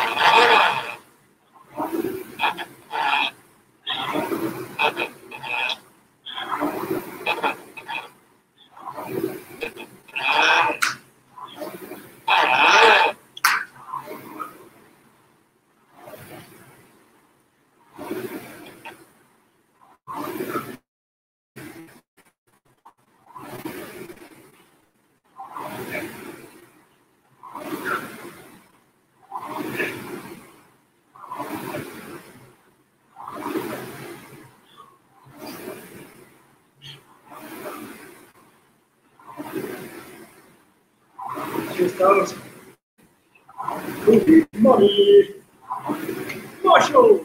Speaker 2: Cheers, those. Money! Marshall!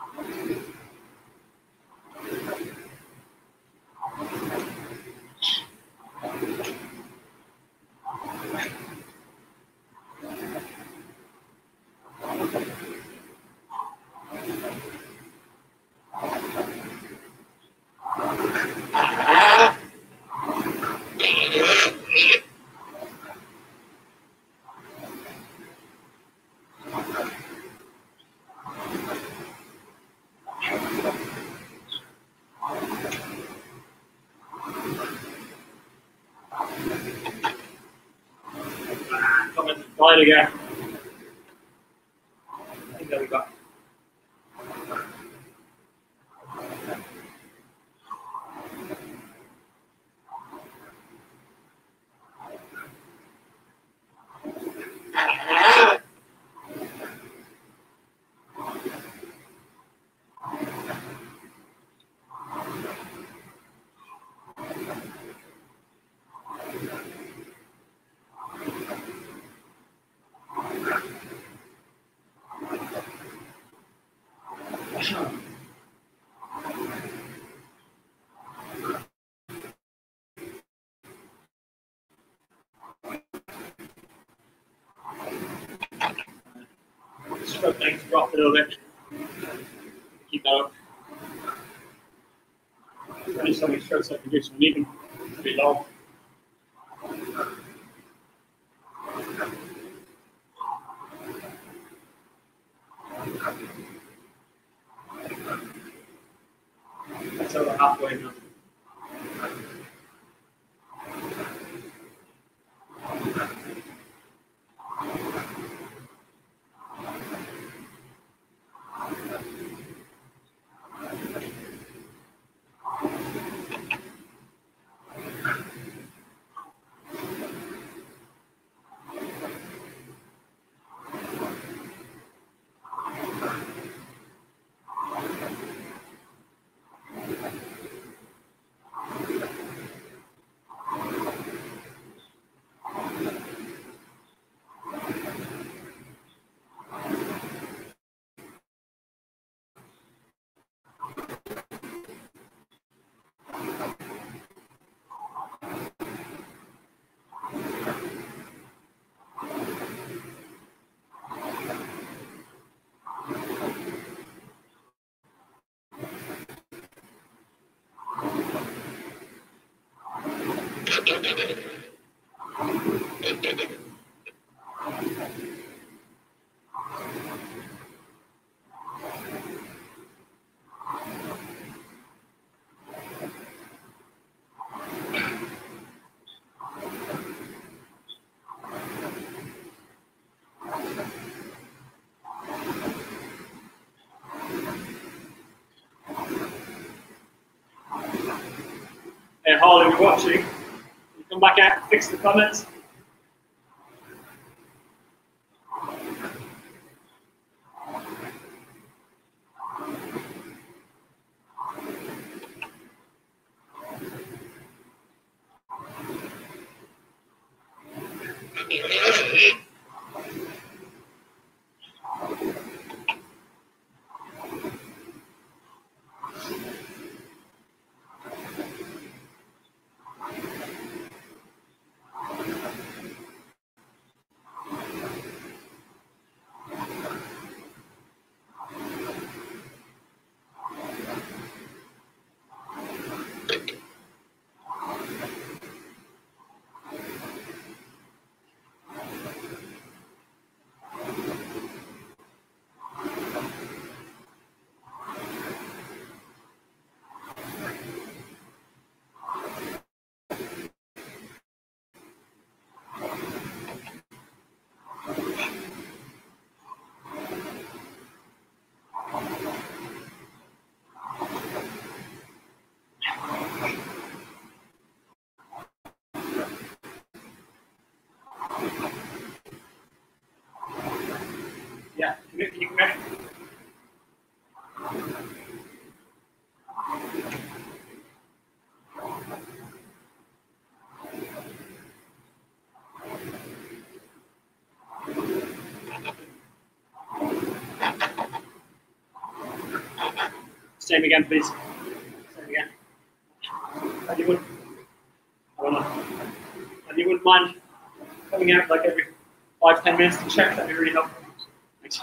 Speaker 2: Line again. I think that we got. Stroke length drop a little bit. Keep that up. Only so many strokes I can do, so I'm even pretty low. That's over halfway now. Hall, if you're watching, you come back out and fix the comments. Yeah, can you come here? Same again, please. Same again. And you wouldn't mind coming out like every 5-10 minutes to check, that'd be really helpful. Thanks.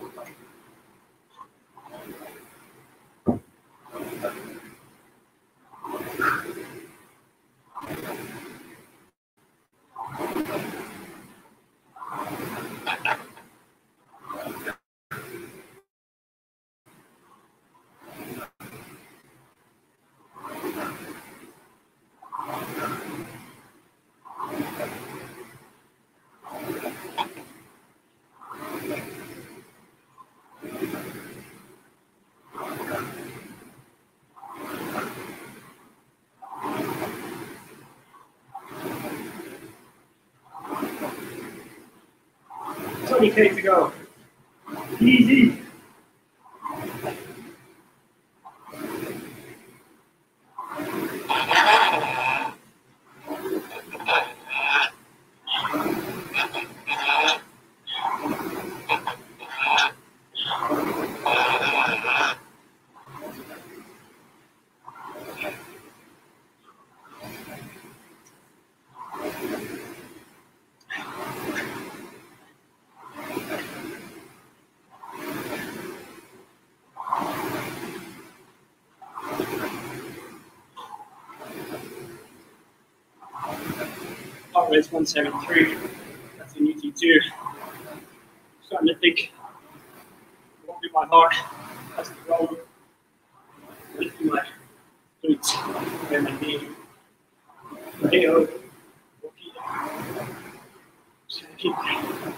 Speaker 2: K to go. Easy. Heart rate's 173. That's a new T2. Starting to think it won't be my heart. That's the problem. Lifting my glutes and my knee. Hey-oh. Just gonna keep going.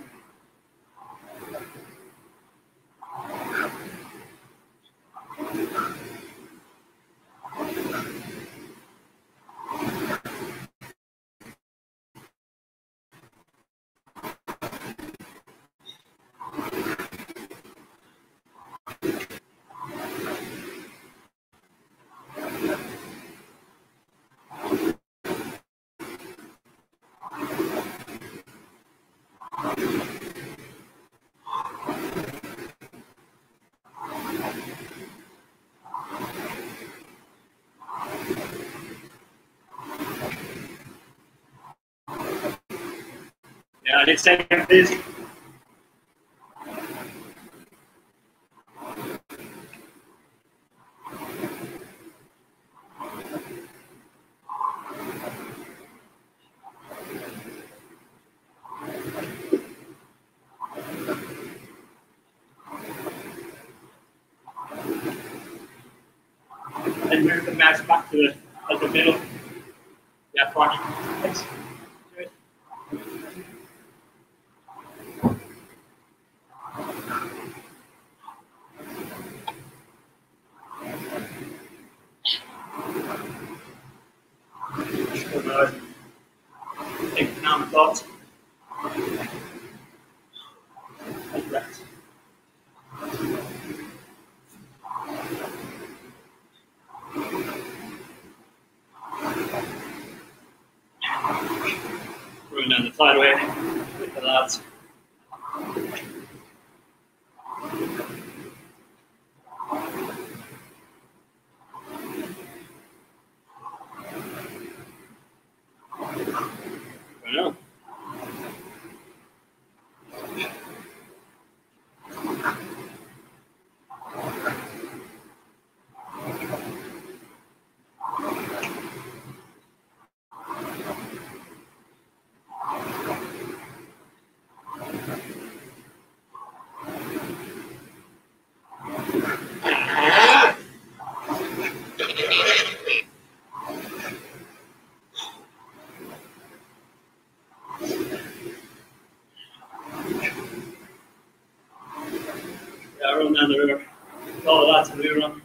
Speaker 2: Yeah, I did say this. And move the mouse back to the middle. Yeah, fine. Thanks. Good. Take down the thoughts. And breath. Rolling down the side way with the lads. I know. Yeah, run down the river. All of that's a new run.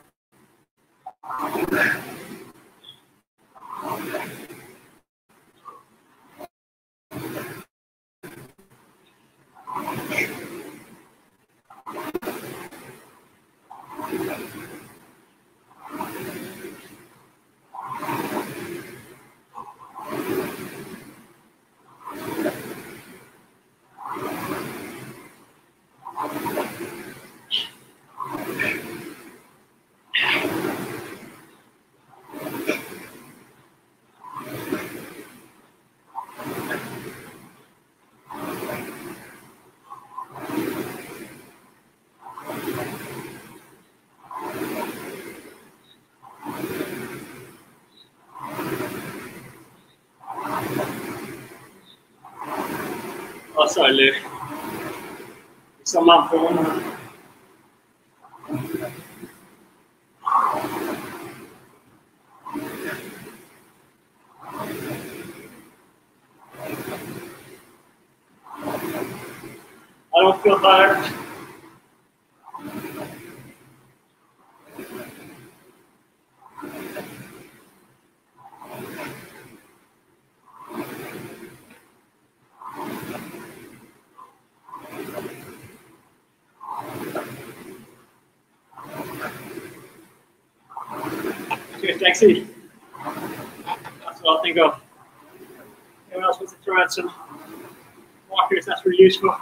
Speaker 2: Oh, sorry, Lou. It's on my phone. I don't feel tired. Cheers, Dexy. That's what I think of. Anyone else wants to throw out some walkers? That's really useful.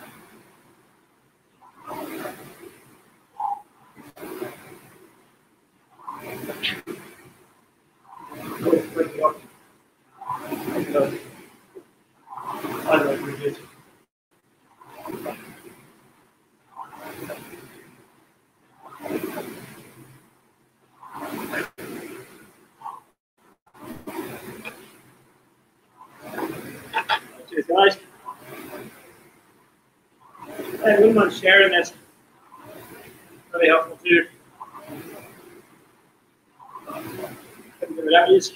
Speaker 2: Cheers, guys. I wouldn't mind sharing this. Really helpful too. Couldn't do without you.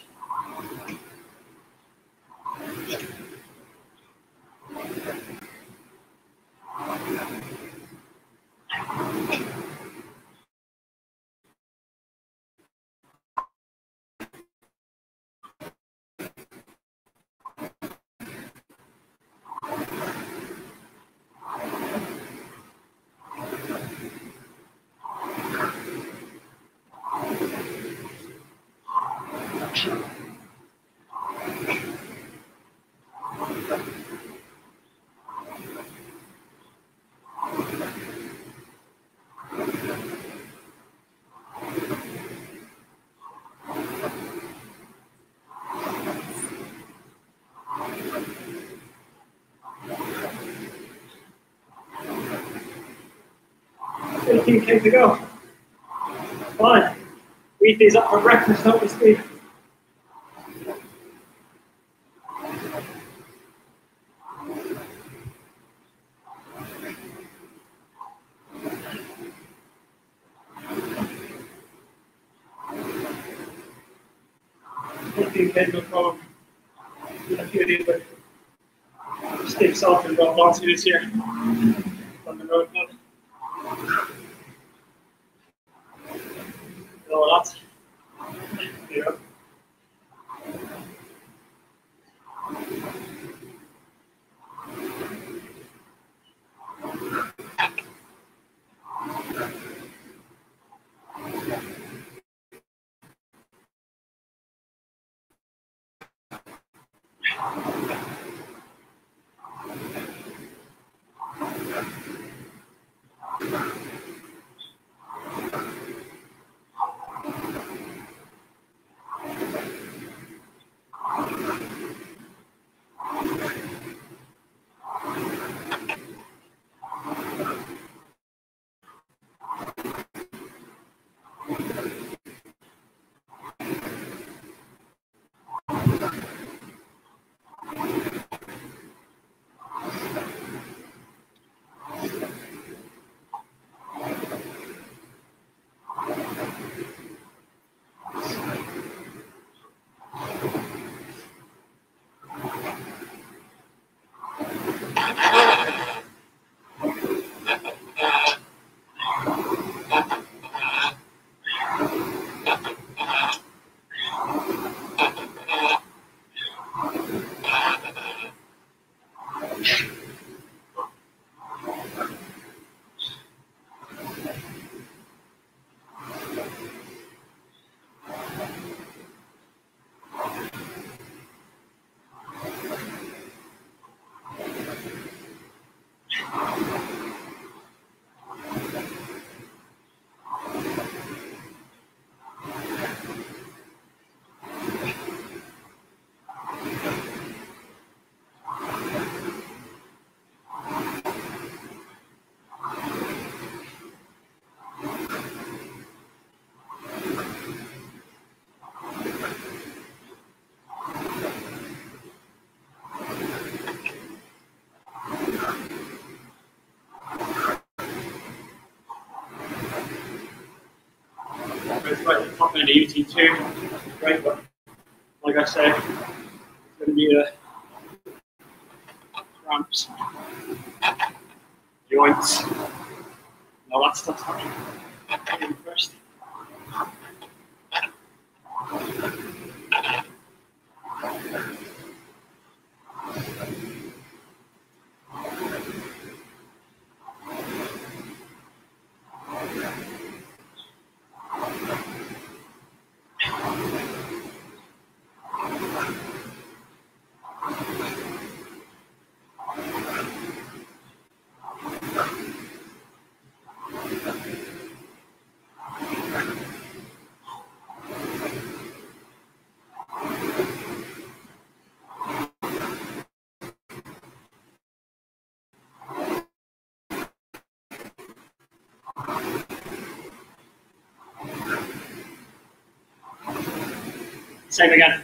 Speaker 2: K to go. Fine. We eat these up for breakfast, don't we, Steve? K no problem. A few of these, but Steve Salton got lots of this here on the road. Oh, that's yeah. It's right at the top end of UT2, great, but like I said, it's going to be cramps, joints, and all that stuff's happening first. Same again.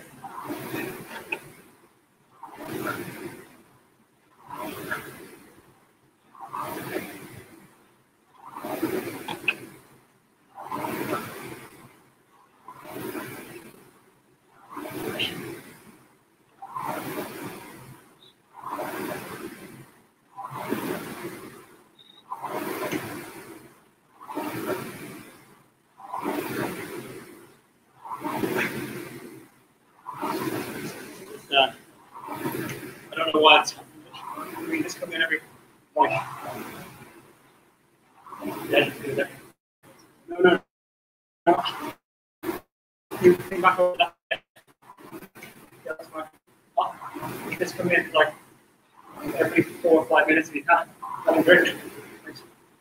Speaker 2: I don't know why it's happening. I mean, this come in every like. Yeah, no. You think back over that. Yeah, that's fine. Oh, this come in like every 4 or 5 minutes if you can. That'd be great. Thanks.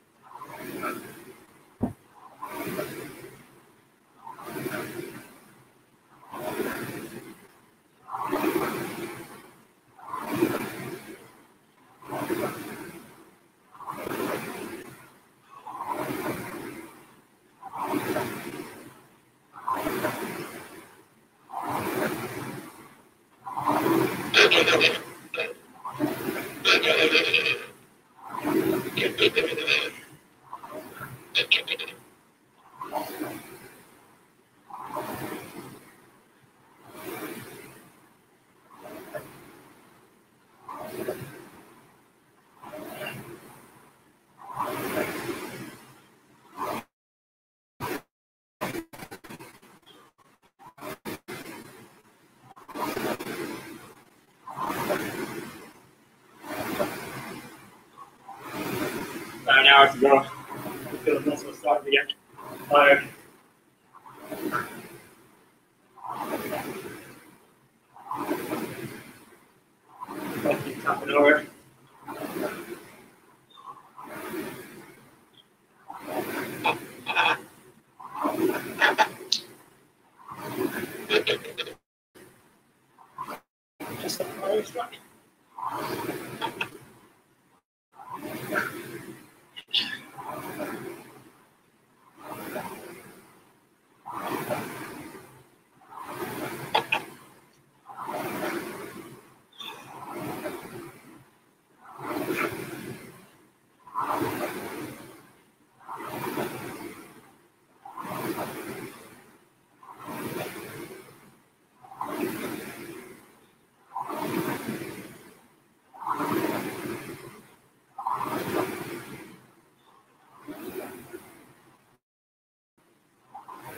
Speaker 2: About an hour to go. I feel the muscle starting to get tired. I'll keep tapping over. Just a power strike.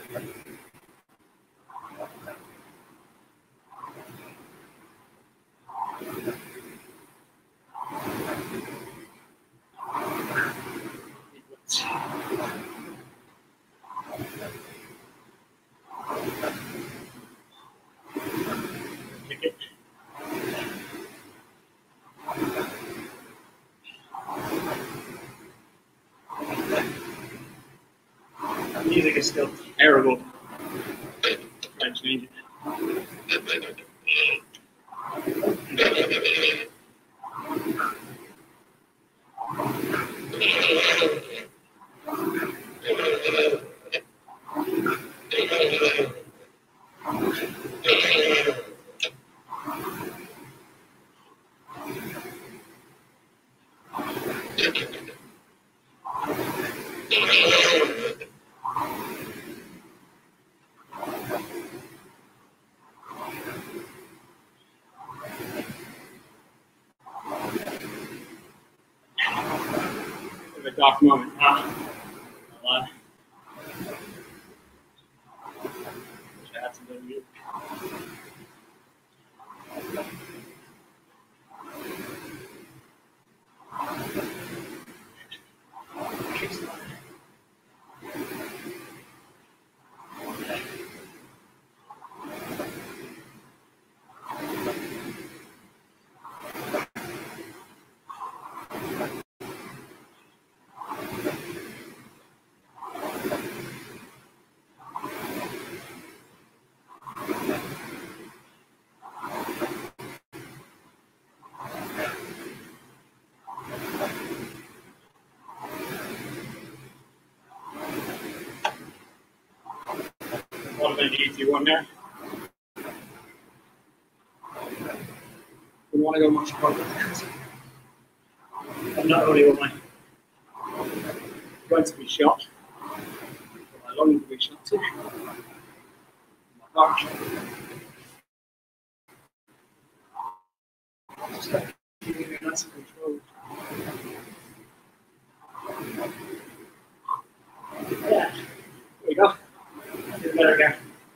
Speaker 2: Music is still terrible. Try to change it. Dark moment. Wish I had some good music. What of an easy one there. We want to go much further. And not only am I going to be shot, but my lungs will be shot too. My heart. Just like keeping it nice and controlled. Yeah, there we go. Get better again.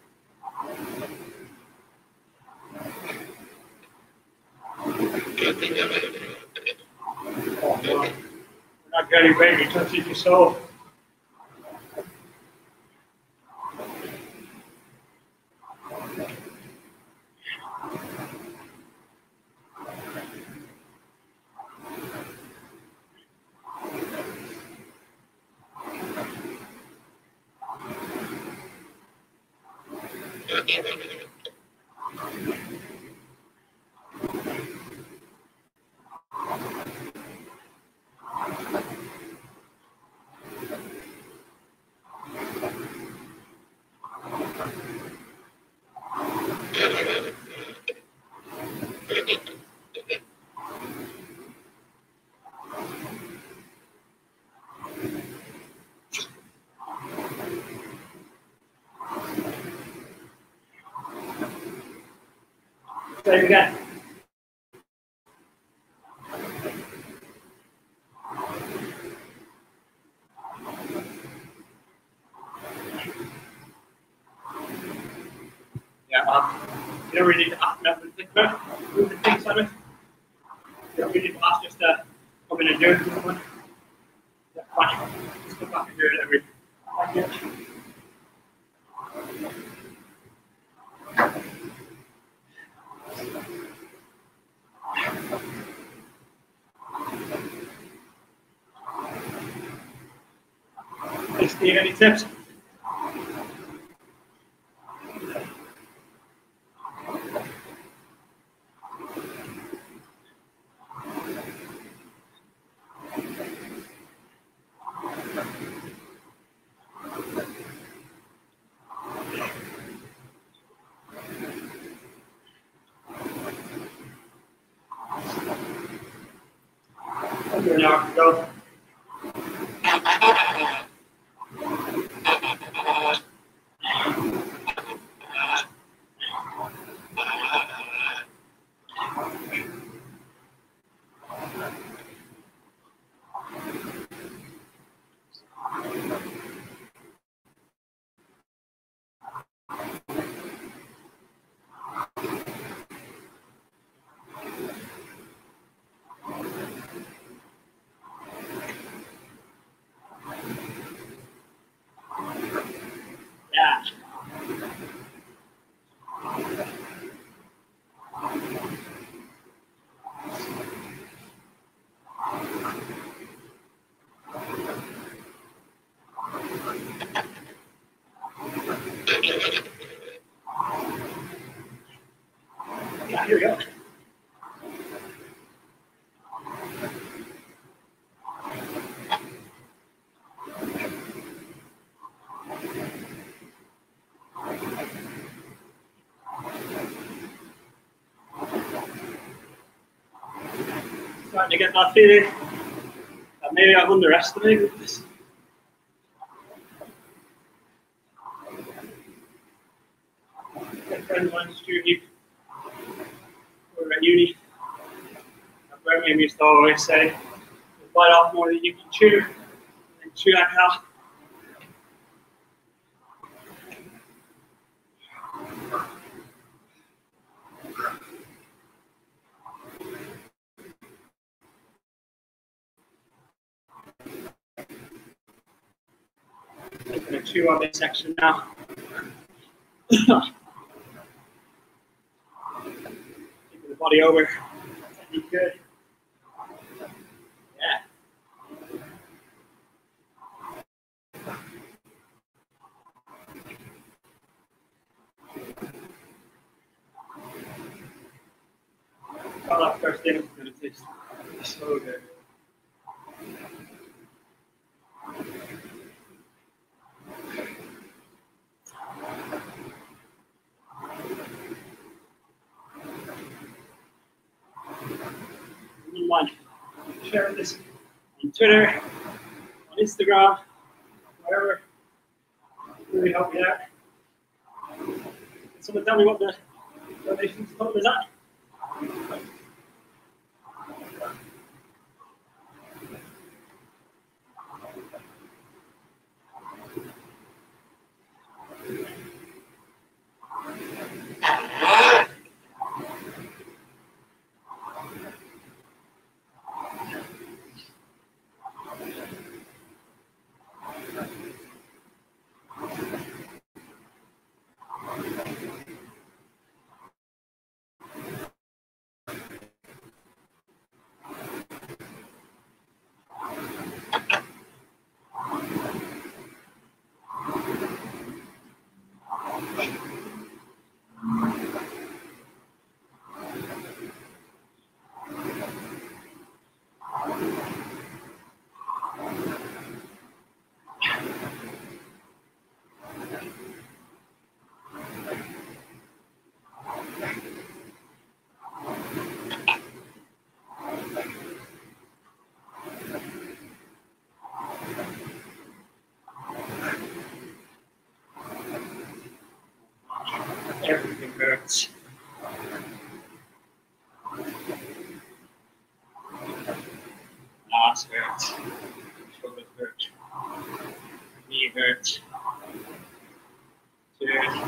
Speaker 2: Oh, no. We're not getting ready to touch your soul. Try it again. Yeah, you don't really need to ask nothing. Move the things on it. You don't really need to ask just come in and do it. Yeah, fine. Just come back and do it every. Thank you. Hey Steve, any tips? Under an hour to go. Yeah, here we go. Starting to get that feeling that maybe I've underestimated this. A friend of mine's uni, or at uni, at Birmingham used to always say, "You bite off more than you can chew, and chew that hell." I'm going to chew on this section now. Keeping the body over. Pretty good. Yeah. Oh, that first thing is going to taste so good. Mind sharing this on Twitter, on Instagram, wherever. Really help me out. Can someone tell me what the donations total is at? Everything hurts. Ass hurts. Shoulders hurt. Knee hurts. Cheers.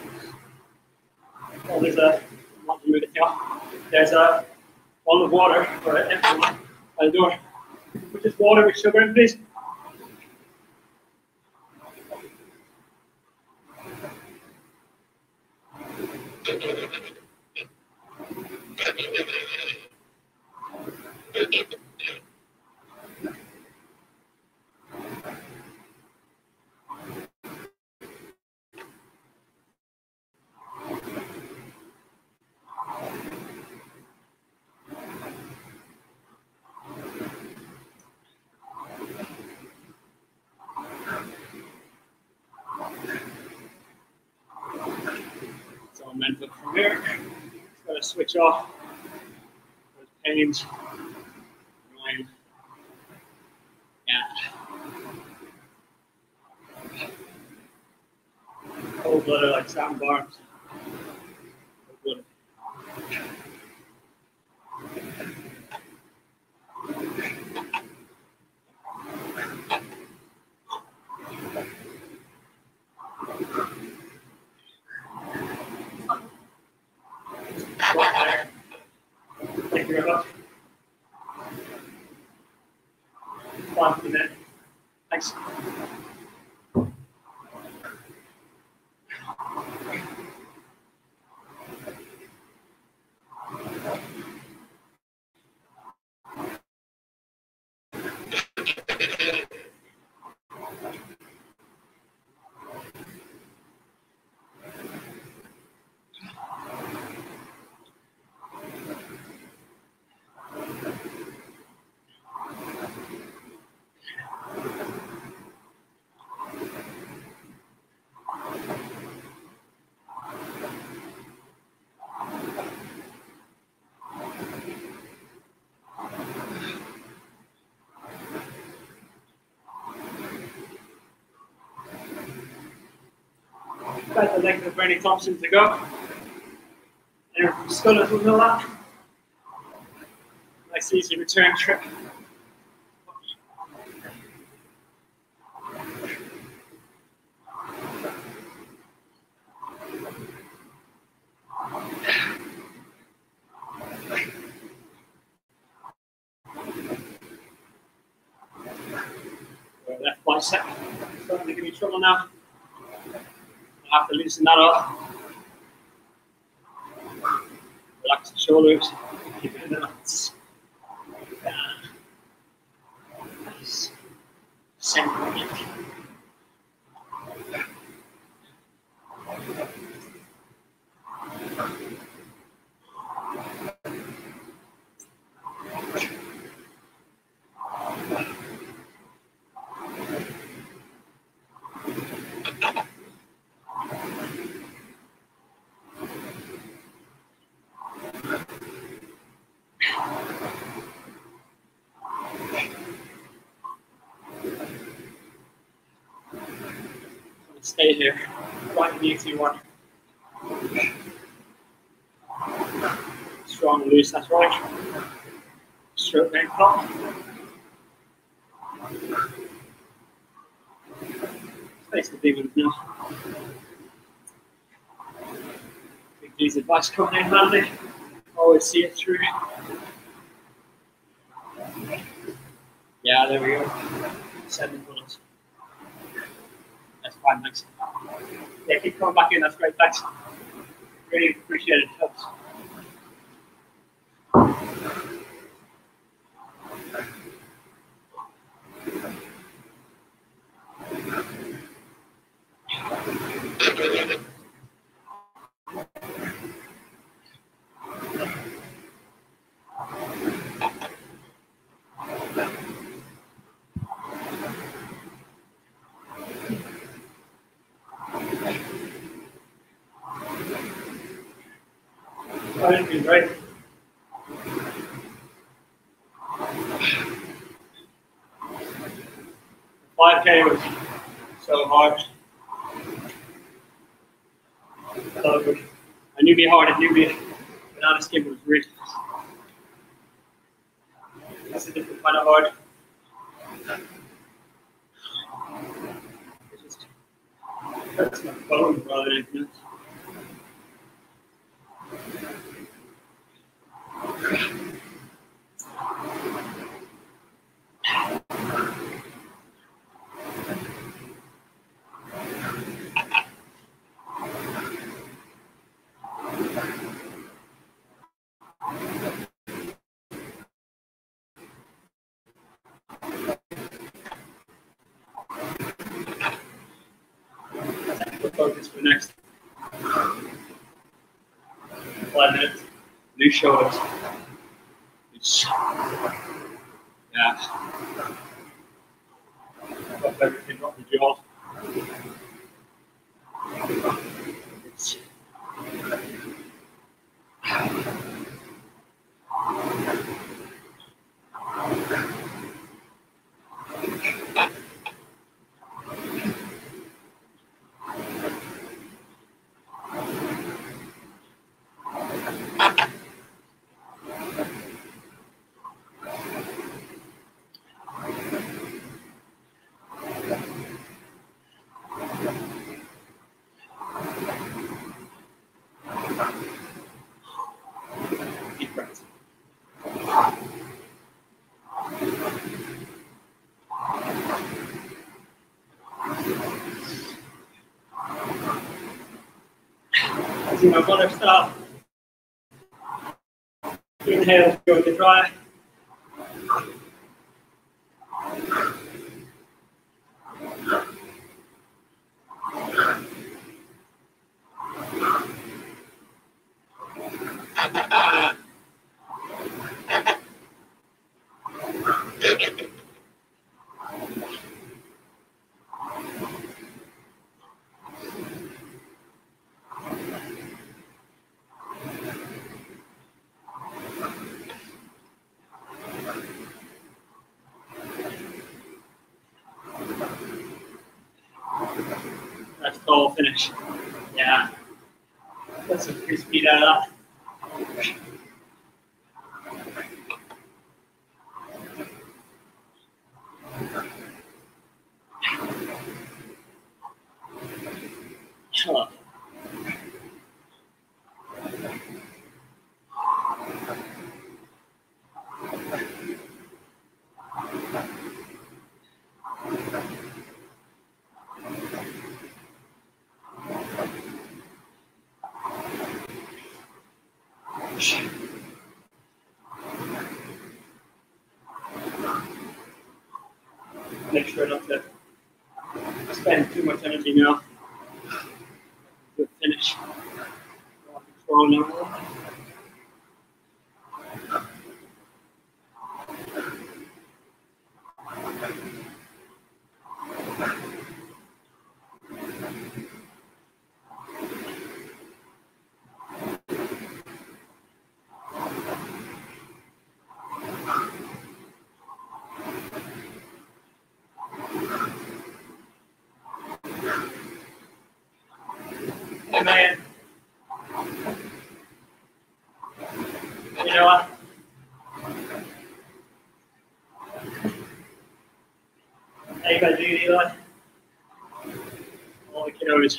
Speaker 2: Oh, there's a bottle of water for everyone by the door. Put this water with sugar in, please. So mental from here. Just gotta switch off those pains. Mind. Yeah. Cold blooded like Sam Barnes. Cold blooded. Thank you very much. 5 minutes. Thanks. About the length of Bernie Thompson to go. Anyone from Scotland will know that. Nice easy return trip. Left bicep starting to give me trouble now. I have to loosen that up. Relax the shoulders. Keep it in the nuts. Nice. Center it. Stay here. Quite an easy one. Strong and loose, that's right. Stroke neck pop. Face the big ones now. Big D's advice coming in handy. Always see it through. Yeah, there we go. 7 bullets. That's fine, thanks. Yeah, keep coming back in, that's great, thanks. Really appreciate it, helps. Right. 5K was so hard. So good. I knew it'd be hard, I knew it'd be banana skin was really that's a different kind of hard. It just hurts my bone rather than anything else. Focus for the next 5 minutes. Loose shoulders. Yeah. Up everything, up the jaw. It's deep breaths. See my bottom start. Inhale, go to dry. That's the whole finish. Yeah. Get some free speed out of that. Hello. Make sure not to spend too much energy now. Good finish. Control now. Hey man. You know what? How you gonna do, Eli? All the kiddos.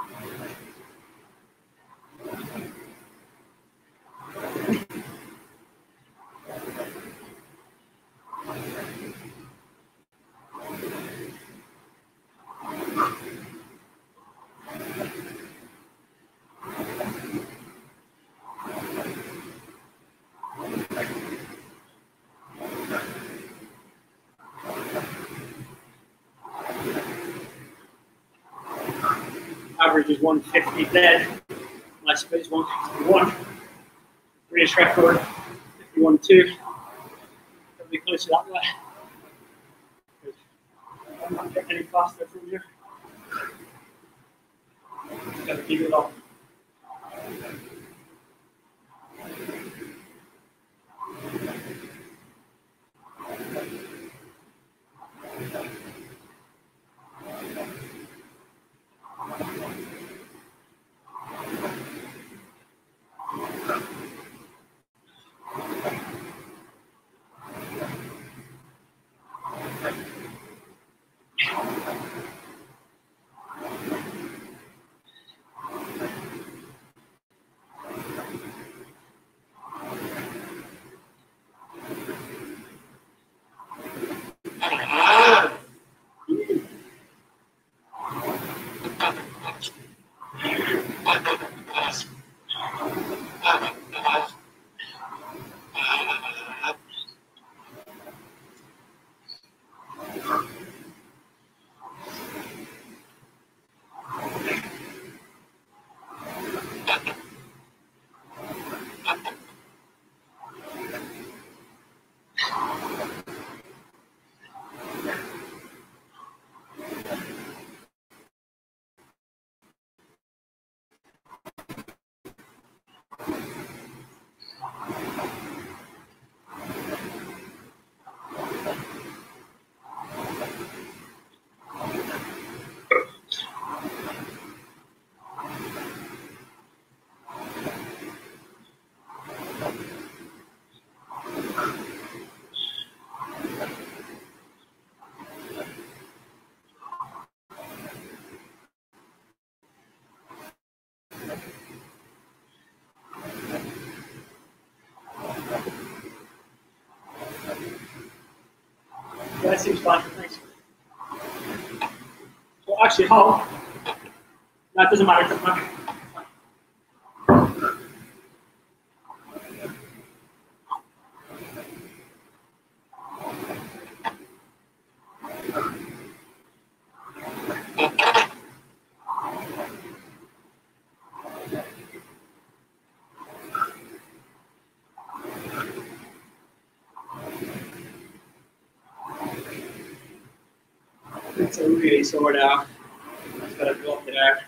Speaker 2: Average is 150 dead. My split is 161. British record 51.2. It'll be closer that way. I'm not getting any faster from here. Just gotta keep it up. That seems fine. Thanks. So actually, how? That doesn't matter. Doesn't matter. It's a really sore now. Just gotta go up there.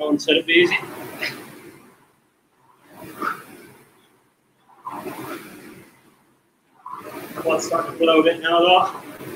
Speaker 2: One said it'd be easy. Blood's starting to blow a bit now though.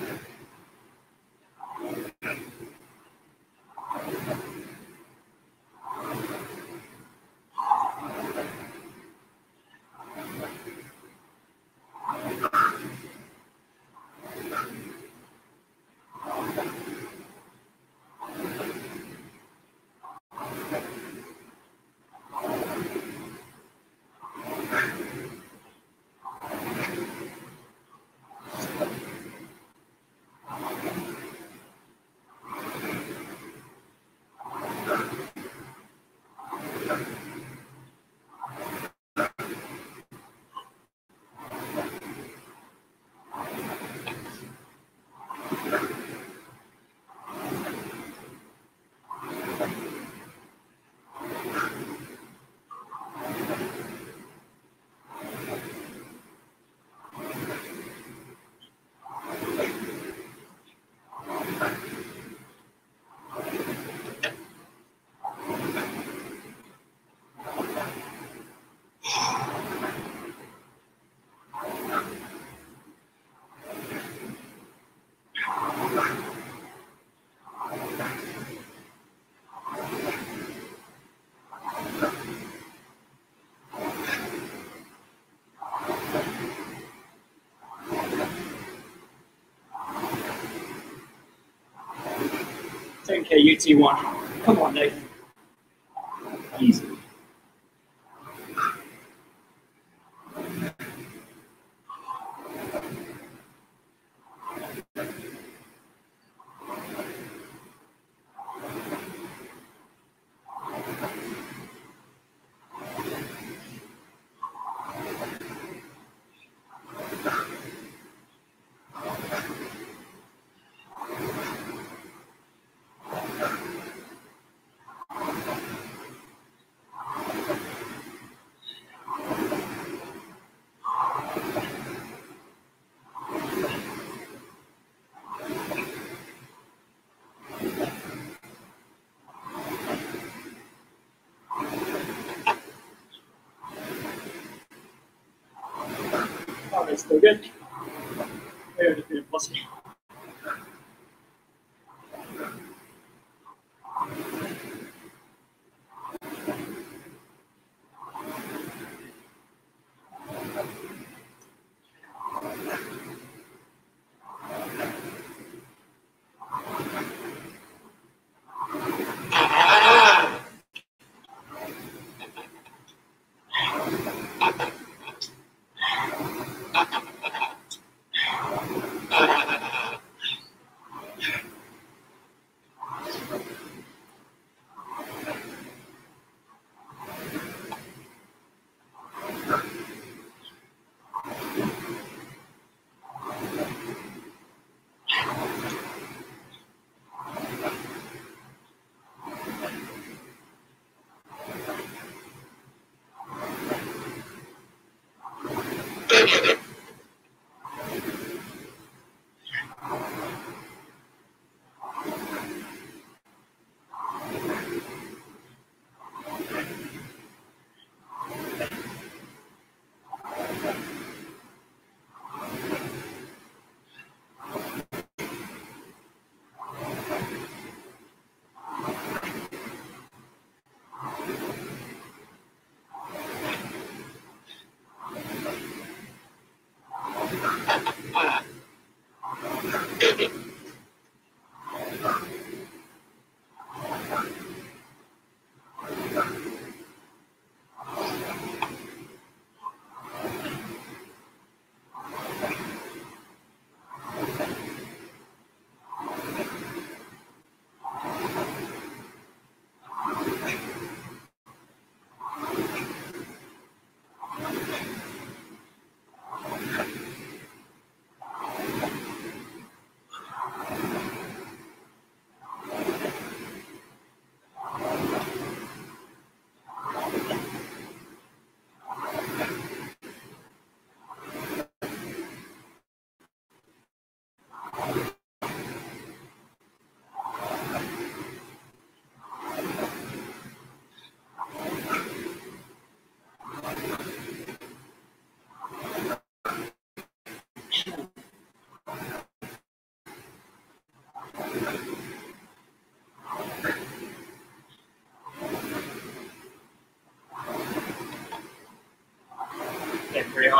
Speaker 2: Okay, UT1. Come on, Nathan. Easy. Oh, that's still good. Very good, pussy.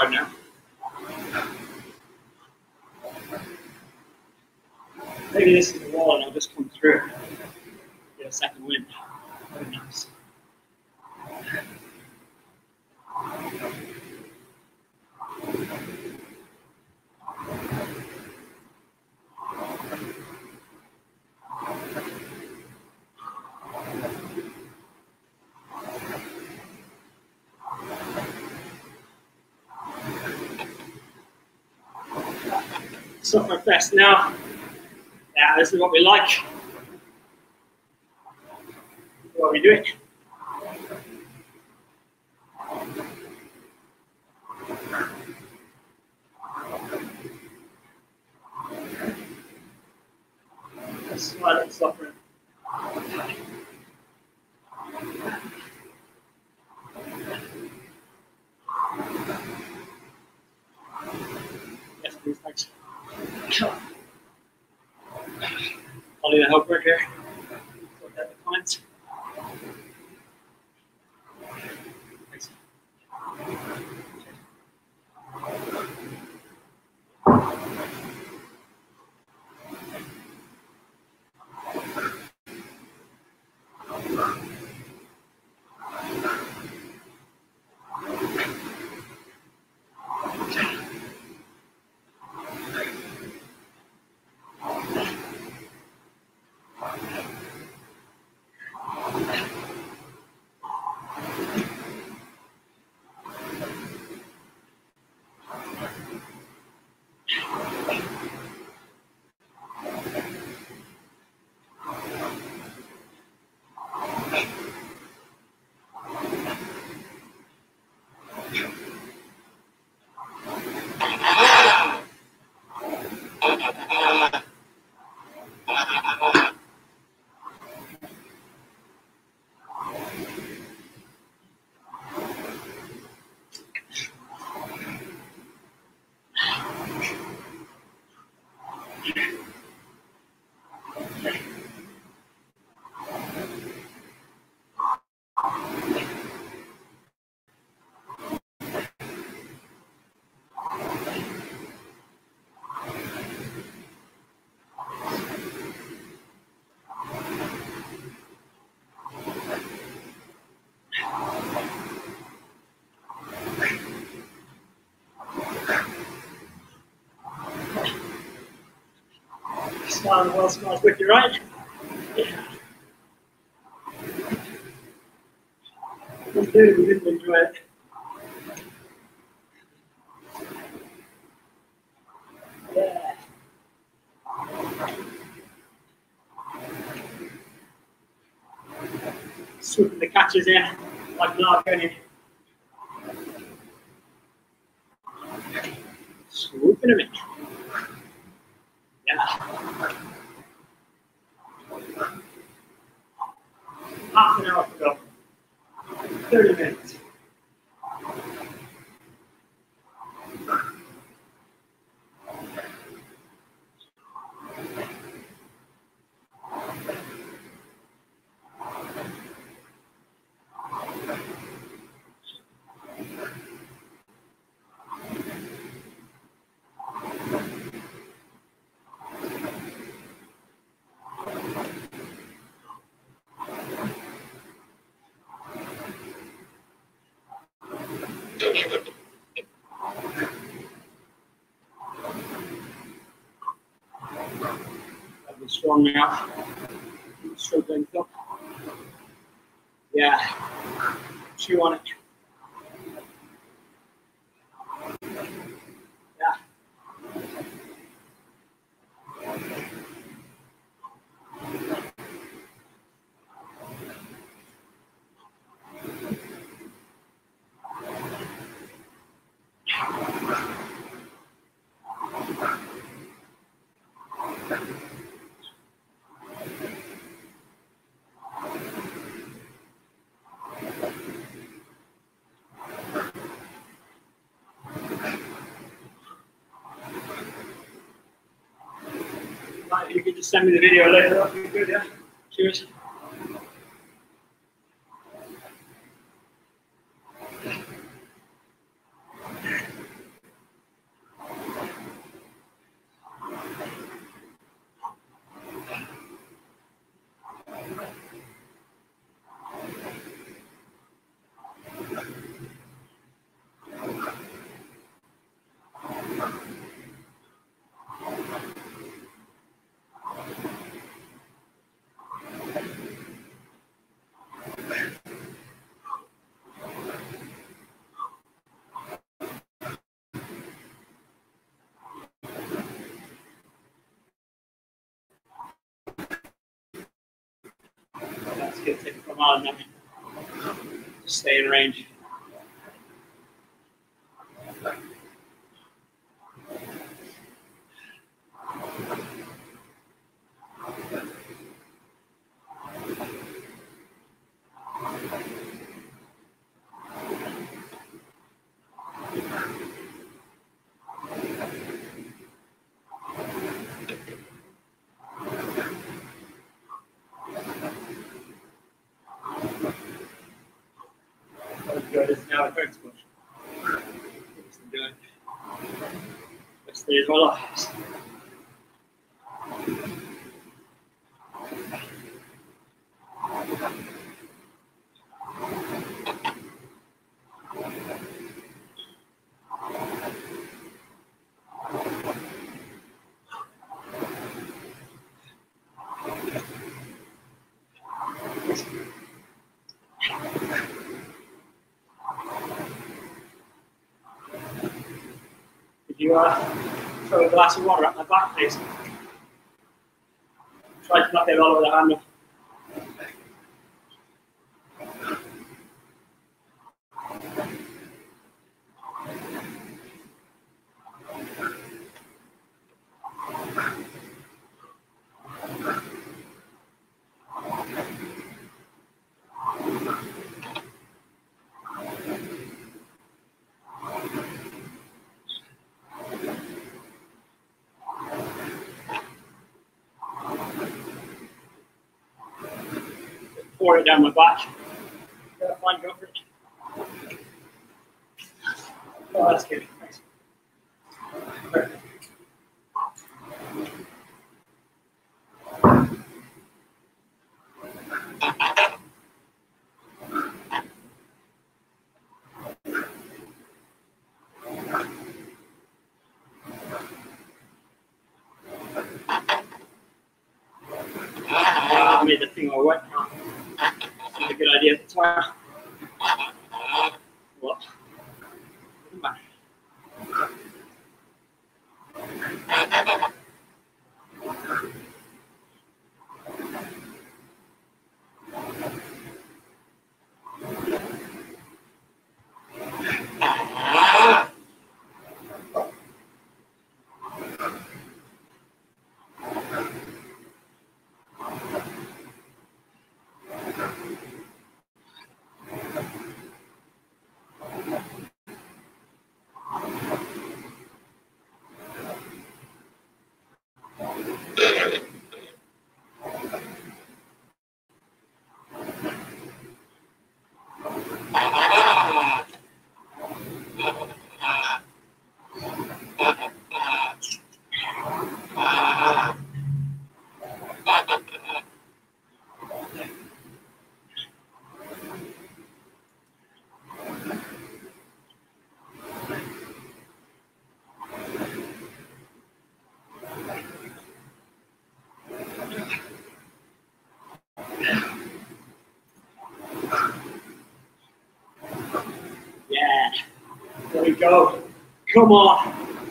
Speaker 2: hard now. Maybe this is the wall and I'll just come through. Get a second wind. Very nice. Suffer fest now. Yeah, this is what we like. What are we doing? Silent suffering. Yes, please, thanks. I'll do the helper here. Look at the comments. Thanks. Well, smells wicked, right? Yeah. We didn't enjoy it. Yeah. Swooping the catches in like Larkin. Swooping them in. Yeah. Half an hour to go. 30 minutes. Strong now. Struggling up. Yeah. Chew on it. Yeah. You can just send me the video later. That'd be good, yeah. Cheers. good. Take it from on now. Just stay in range. Good. It's now a hurts push. Good. Let's stay as well. Could you throw a glass of water at my back, please? Try to not get all over the handle. Pour it down my back. Yeah, fine, go for it. Oh, that's good. Thanks. Perfect. I made the thing all wet now. That's a good idea at the time. What? Come back. Yeah, there we go. Come on.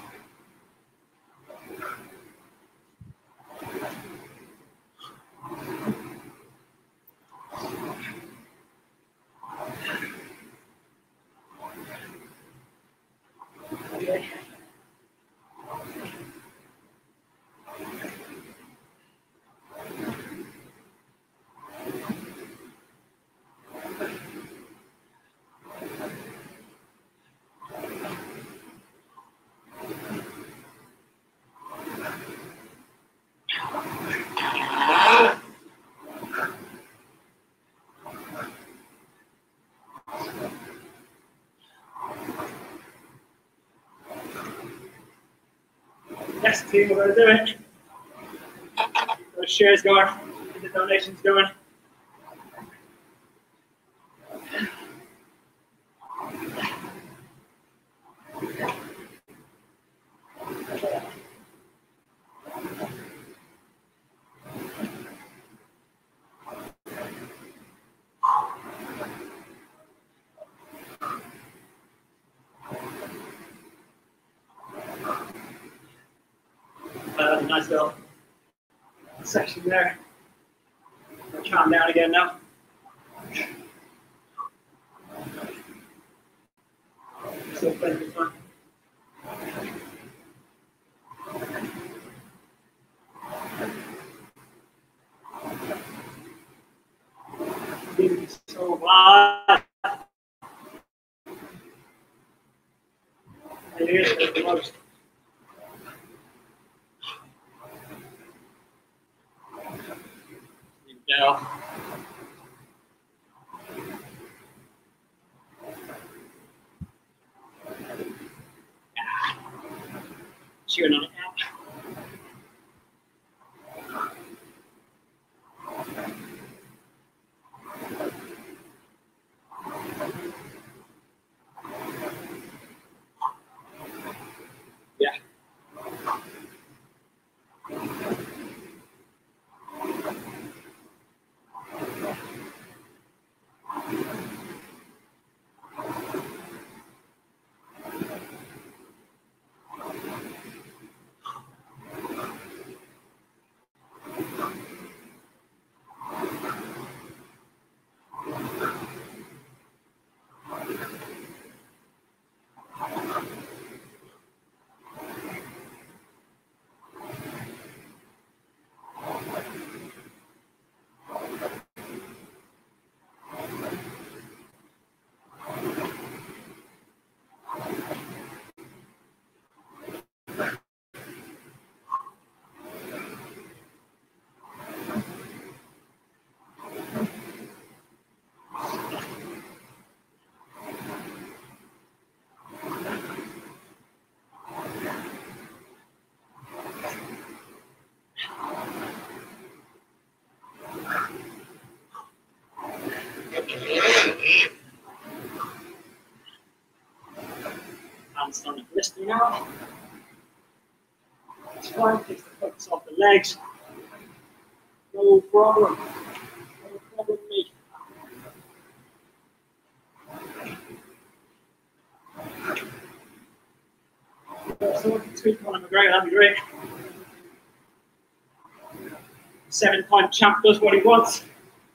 Speaker 2: Okay. Next team, we're going to do it. Those shares going, get the donations going. Nice little section there. Calm down again now. still plenty of time. So bad. It is the most. Yeah. Chewing on it now. Yeah. Hands on the wrist now. It's fine, takes the focus off the legs. No problem. No problem, mate. So tweak Conor McGregor, that'd be great. 7-time champ does what he wants.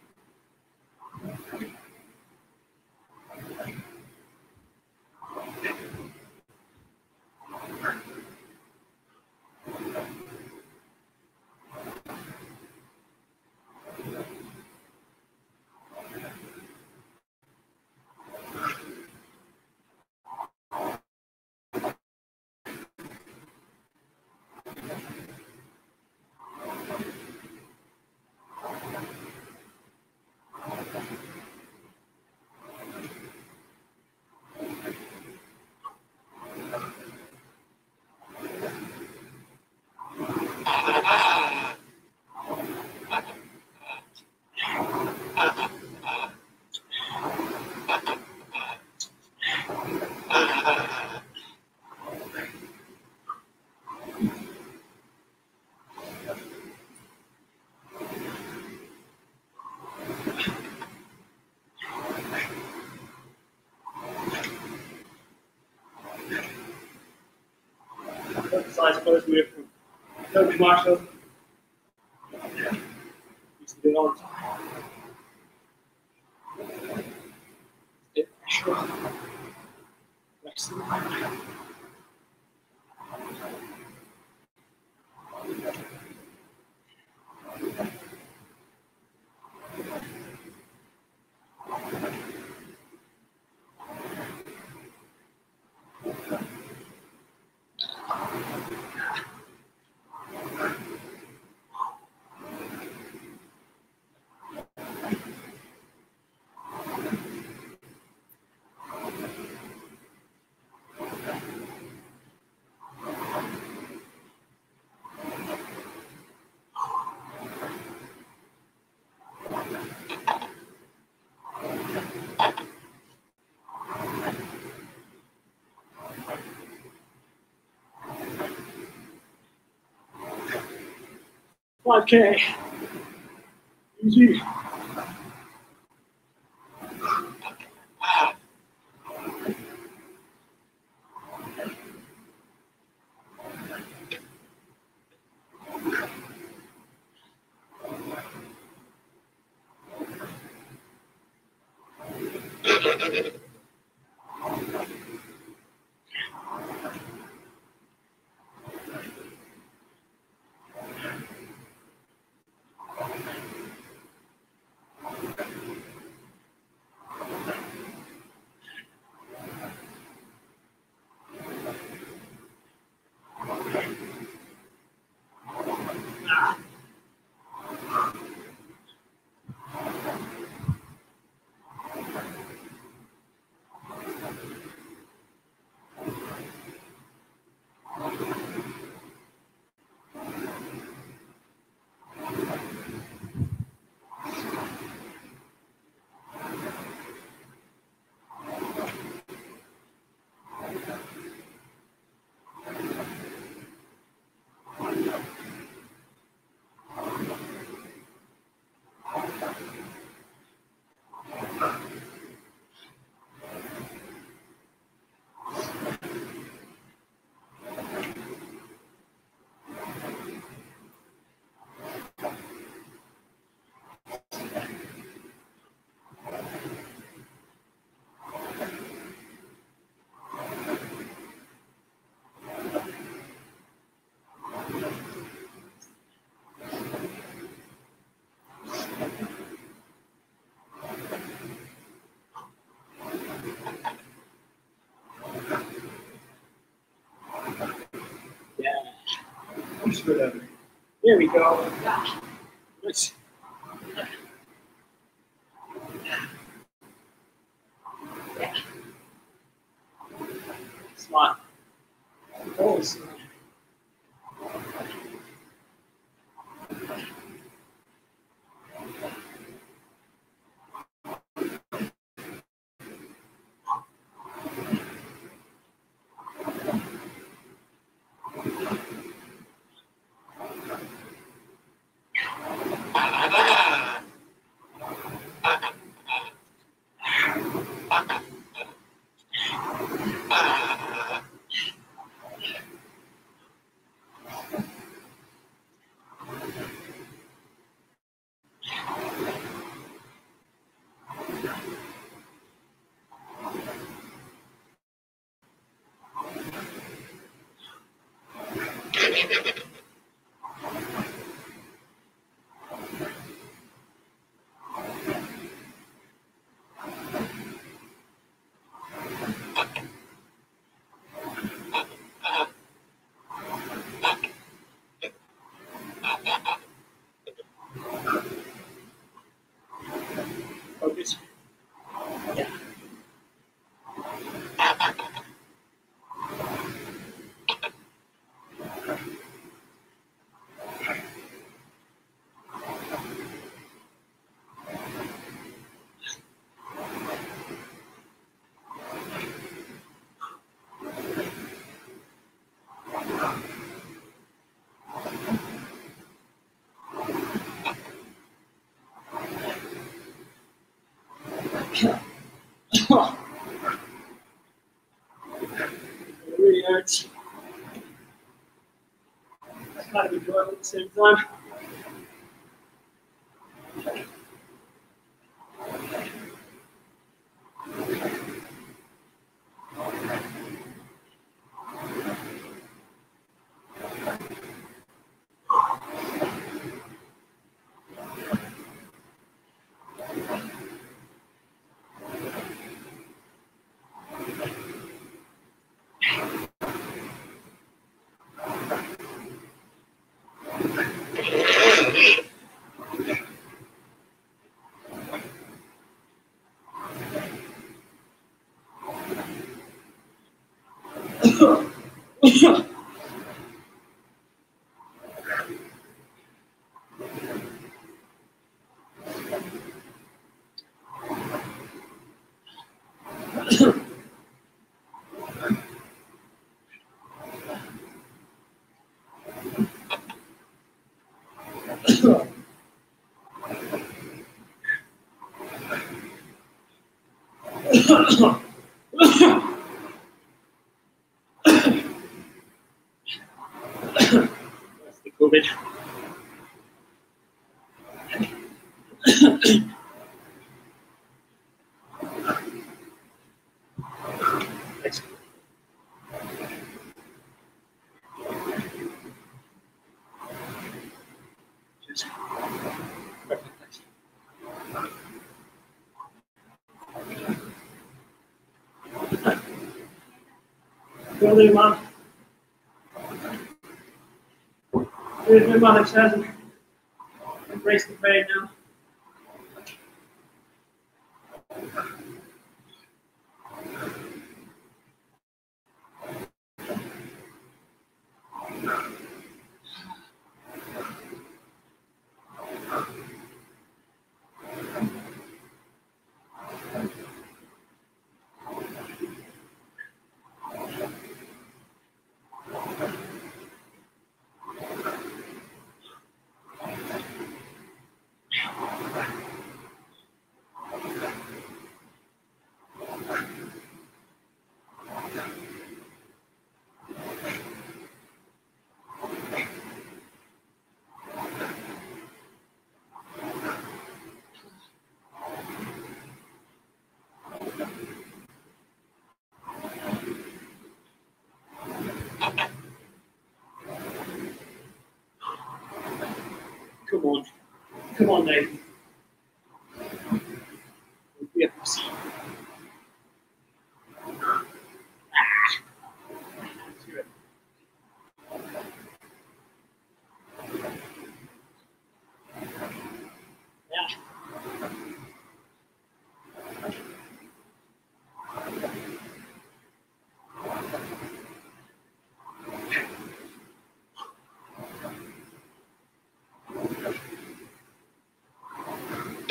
Speaker 2: Size close move from Toby Marshall. Used to do it all the time. Bit pressure on. Flex the line. Okay. Easy. Good over. There we go. Nice. Smart. Always smart. Focus. Yeah. It really hurts. That's kind of enjoyable at the same time. That's the COVID. Go there, man. There's my mother says, embrace the pain now. Come on. Come on, Dave. Be a pussy.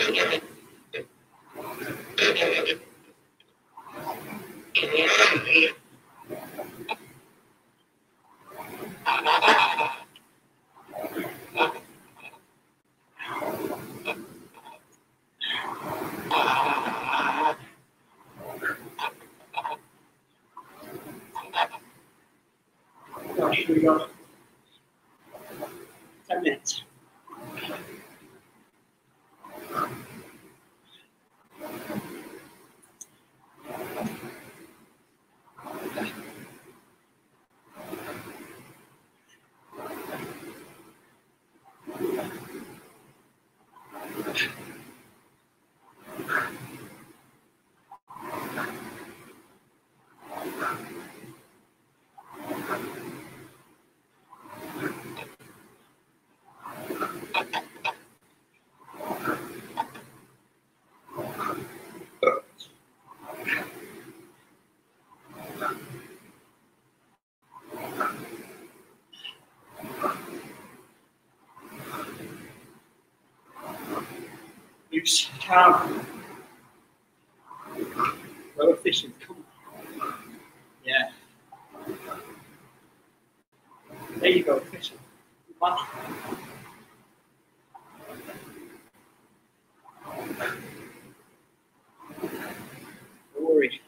Speaker 2: Here we go. 10 minutes. Loose, calm, well efficient. Come on. Yeah. There you go, efficient. Come on. Don't worry.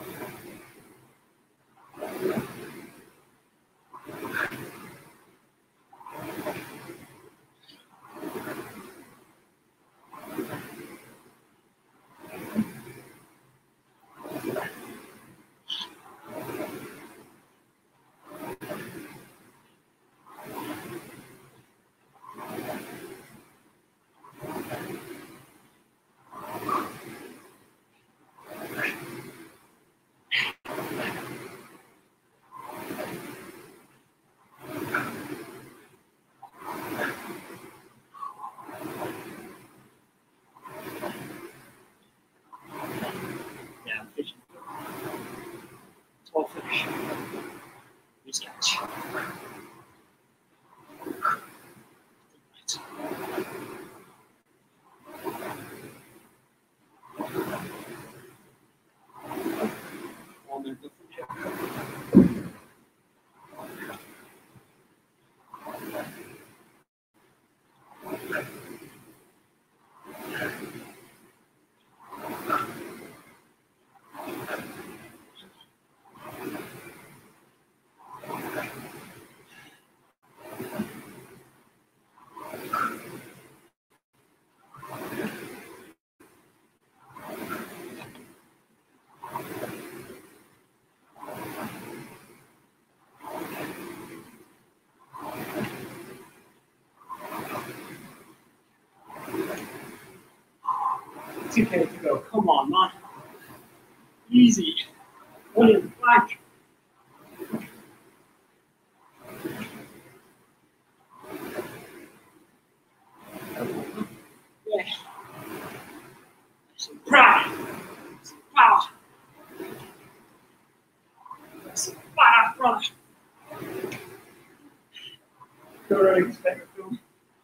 Speaker 2: It's okay to go. Come on, man. Easy. One in the back. Yeah. Some pride. Some power. Some fire, brother. Don't really expect it to.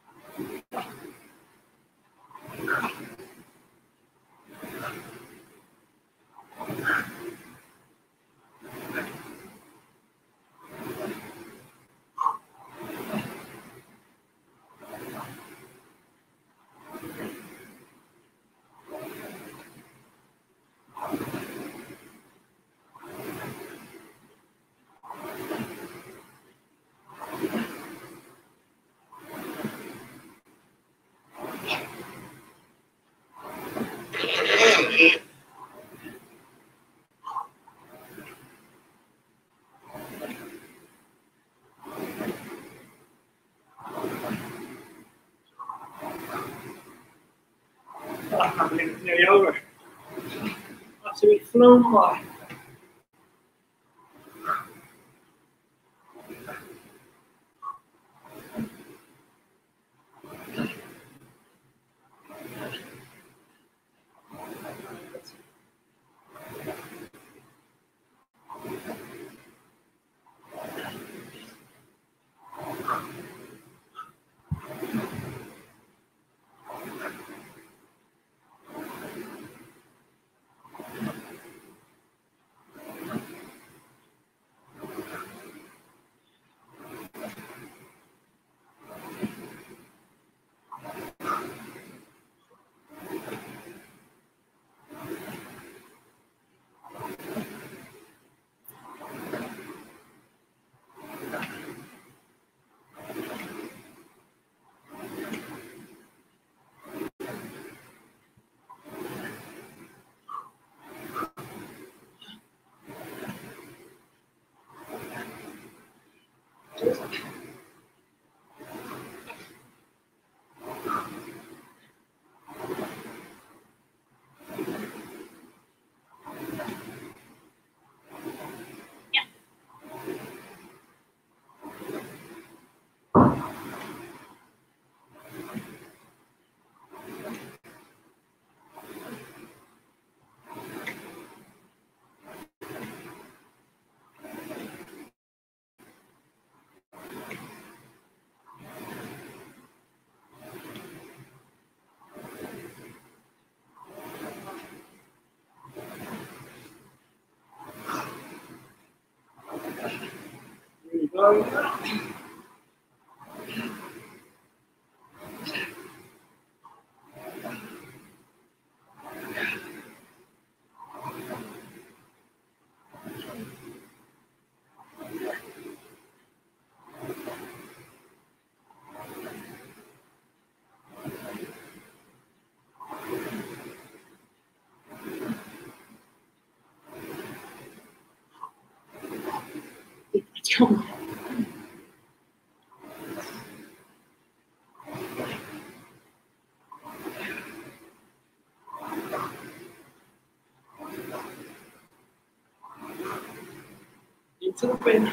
Speaker 2: I can't believe it's nearly over. Absolutely flown by. Into the wind.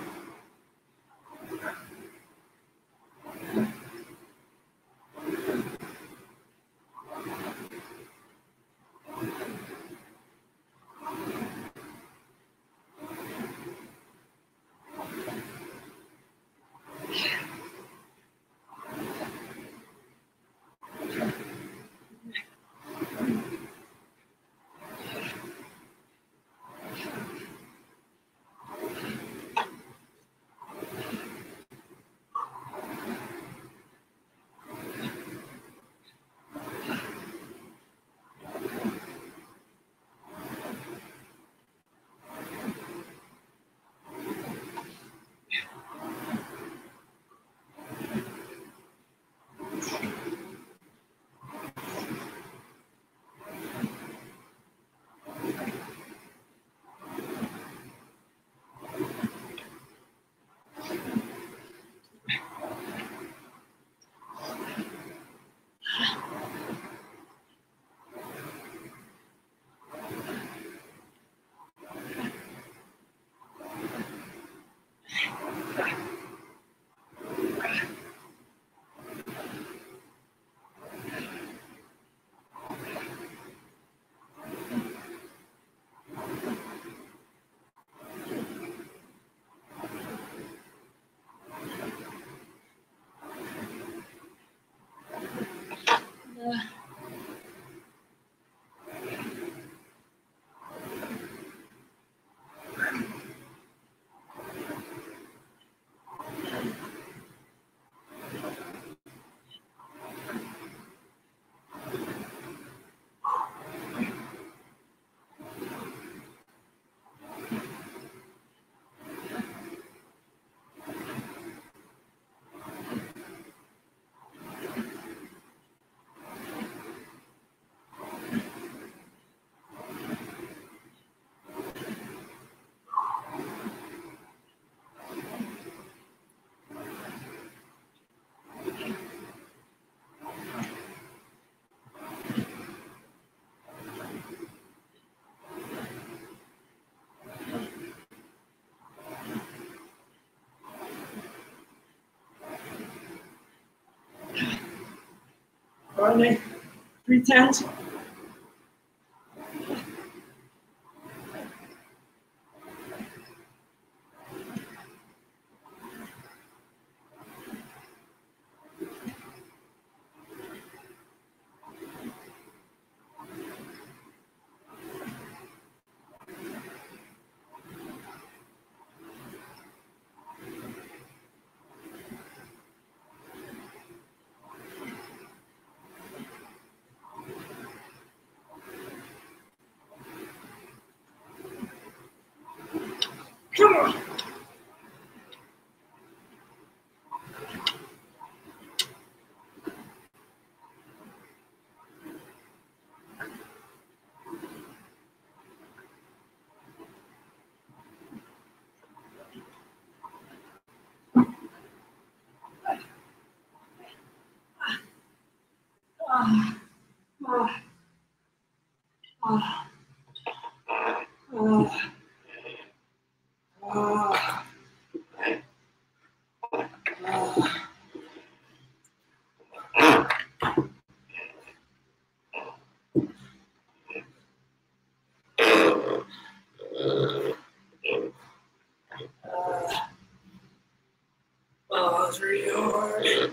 Speaker 2: Finally, 310s. Come on.
Speaker 1: It's really hard.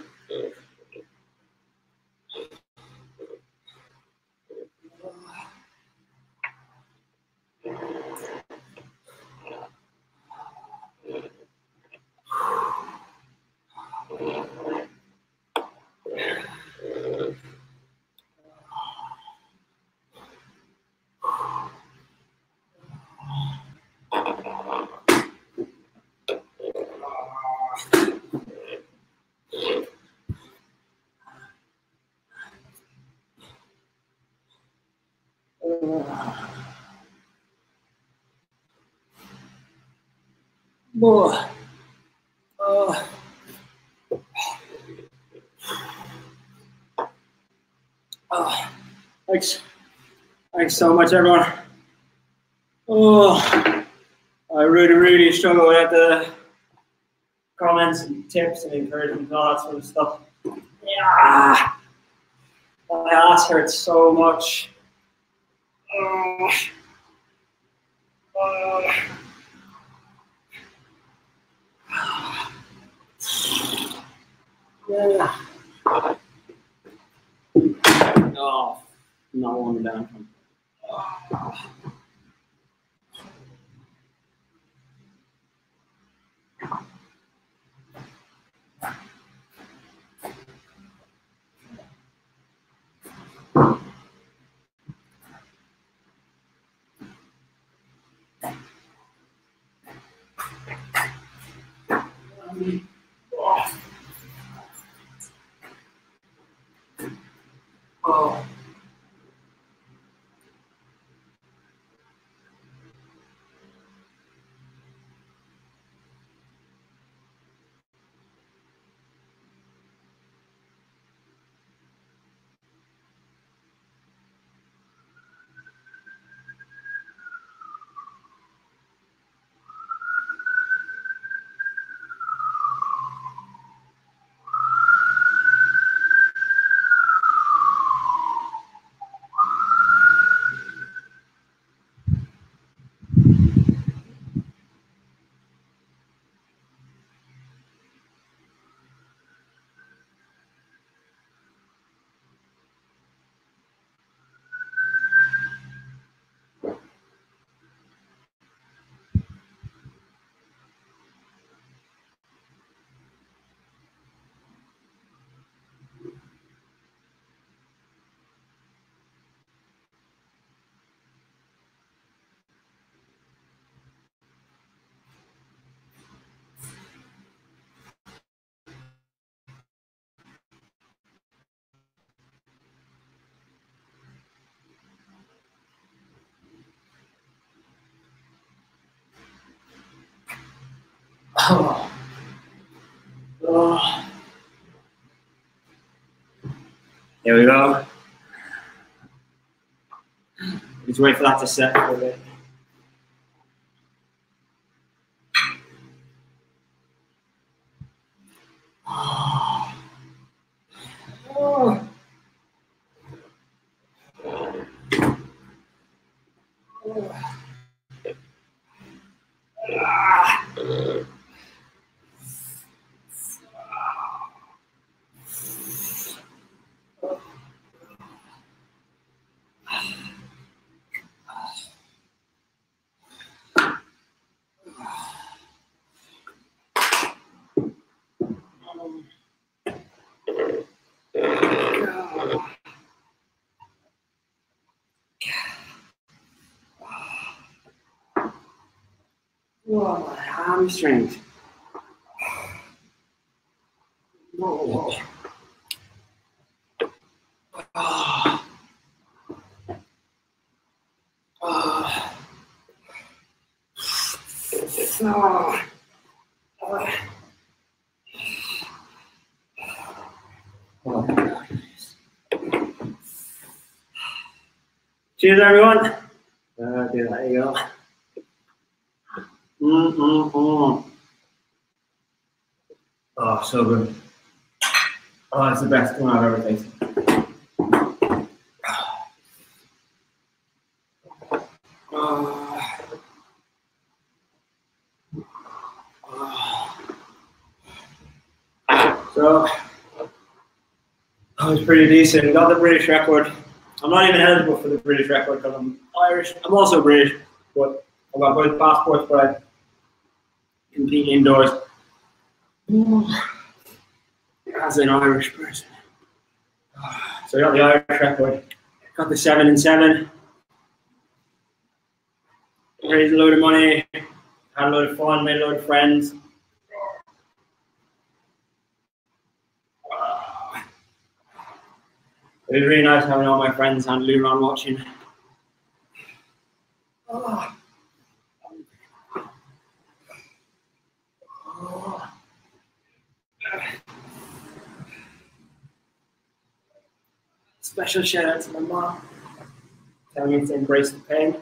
Speaker 1: Thanks so much, everyone. I really struggle with the comments and tips and encouragement and all that sort of stuff. Yeah, my ass hurts so much. Yeah. Oh, not warming down. Oh. Oh. Oh. Here we go. Just wait for that to set for a bit. Oh. Oh. Whoa, my hamstrings. Whoa. Oh. Oh. Oh. Oh. Cheers, everyone. There you go. Oh, so good. Oh, it's the best one I've ever tasted. So, I was pretty decent. Got the British record. I'm not even eligible for the British record because I'm Irish. I'm also British, but I've got both passports, but I compete indoors as an Irish person. So I got the Irish record. Got the 7 and 7. Raised a load of money. Had a load of fun. Made a load of friends. It was really nice having all my friends and Lou around watching. Special shout out to my mom, telling me to embrace the pain.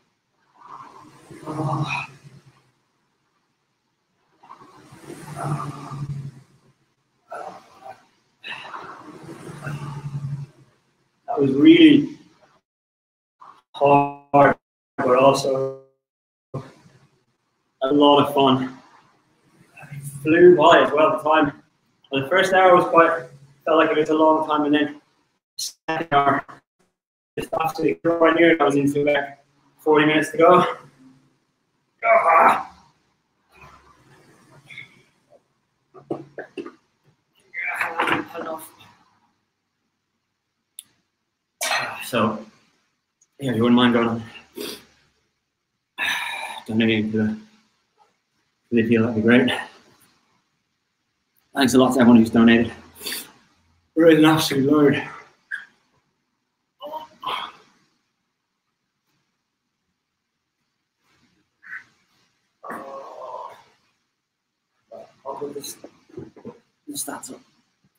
Speaker 1: That was really hard, but also a lot of fun. It flew by as well. The time, well, the first hour was felt like it was a long time, and then the second hour, just after the I knew I was into like 40 minutes to go. Enough. So, yeah, if you wouldn't mind going donating to the appeal, that'd be great. Thanks a lot to everyone who's donated. We're an absolute load. I'll put this stats up.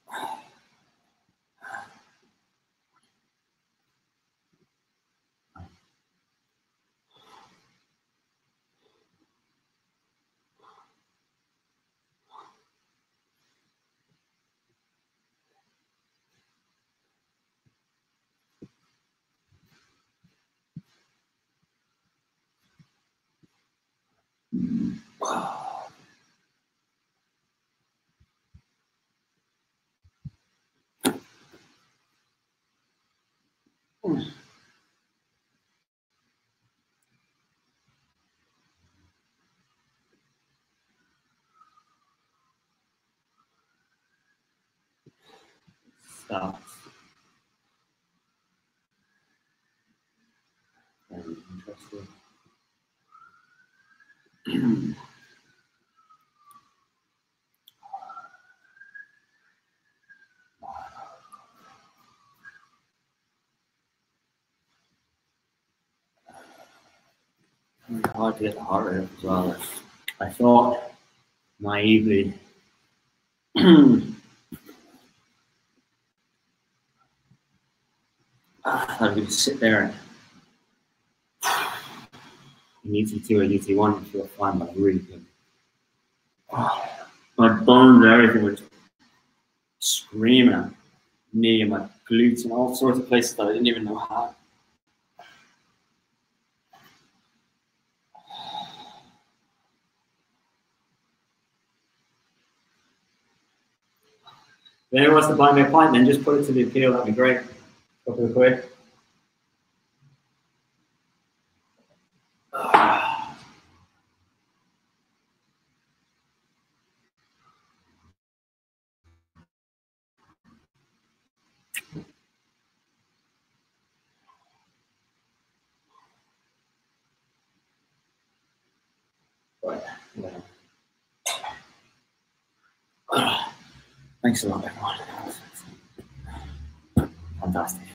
Speaker 1: Stop. Very interesting. It's hard to get the heart rate up as well. I thought naively I could just sit there and in UT2 or UT1 and feel fine, but I really couldn't. My bones and everything were just screaming at me and my glutes and all sorts of places that I didn't even know how. If anyone wants to buy me a pint, then just put it to the appeal, that'd be great. Couple of quid. Thanks a lot, everyone. Fantastic.